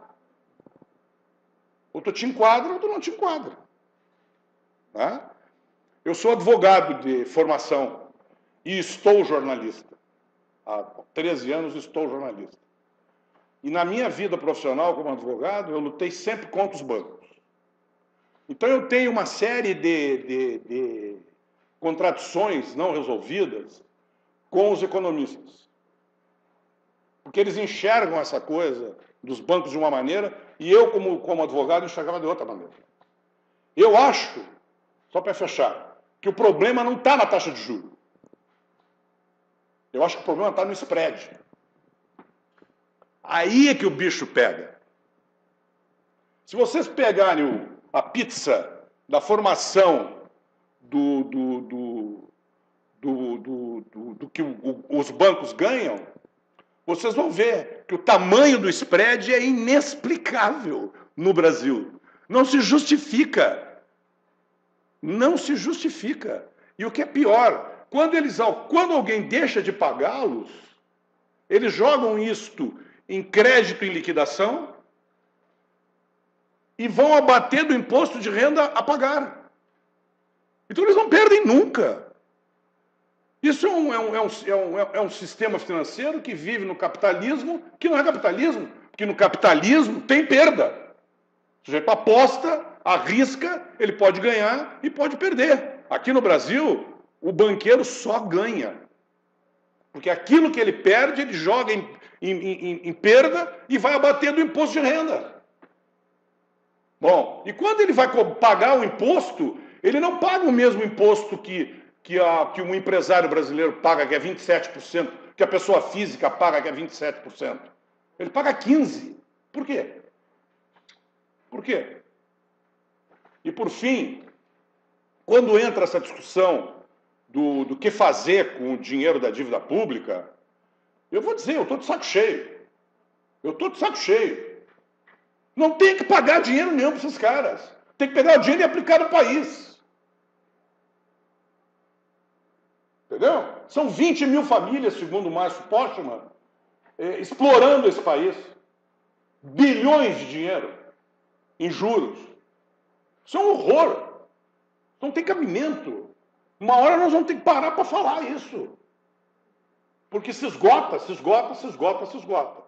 Ou tu te enquadra ou tu não te enquadra. Tá? Eu sou advogado de formação e estou jornalista. Há treze anos estou jornalista. E na minha vida profissional como advogado, eu lutei sempre contra os bancos. Então eu tenho uma série de, de, de contradições não resolvidas com os economistas. Porque eles enxergam essa coisa dos bancos de uma maneira e eu, como, como advogado, enxergava de outra maneira. Eu acho, só para fechar, que o problema não está na taxa de juros. Eu acho que o problema está no spread. Aí é que o bicho pega. Se vocês pegarem o, a pizza da formação do, do, do, do, do, do, do que o, os bancos ganham, vocês vão ver que o tamanho do spread é inexplicável no Brasil. Não se justifica. Não se justifica. E o que é pior, quando, eles, quando alguém deixa de pagá-los, eles jogam isto em crédito em liquidação e vão abater do imposto de renda a pagar. Então eles não perdem nunca. Isso é um, é um, é um, é um sistema financeiro que vive no capitalismo, que não é capitalismo, porque no capitalismo tem perda. O sujeito aposta, arrisca, ele pode ganhar e pode perder. Aqui no Brasil, o banqueiro só ganha. Porque aquilo que ele perde, ele joga em, em, em, em perda e vai abater do imposto de renda. Bom, e quando ele vai pagar o imposto, ele não paga o mesmo imposto que, que, a, que um empresário brasileiro paga, que é vinte e sete por cento, que a pessoa física paga, que é vinte e sete por cento. Ele paga quinze por cento. Por quê? Por quê? E, por fim, quando entra essa discussão do, do que fazer com o dinheiro da dívida pública, eu vou dizer, eu estou de saco cheio. Eu estou de saco cheio. Não tem que pagar dinheiro nenhum para esses caras. Tem que pegar o dinheiro e aplicar no país. Entendeu? São vinte mil famílias, segundo o Márcio Postman, eh, explorando esse país. Bilhões de dinheiro em juros. Isso é um horror. Não tem cabimento. Uma hora nós vamos ter que parar para falar isso. Porque se esgota, se esgota, se esgota, se esgota.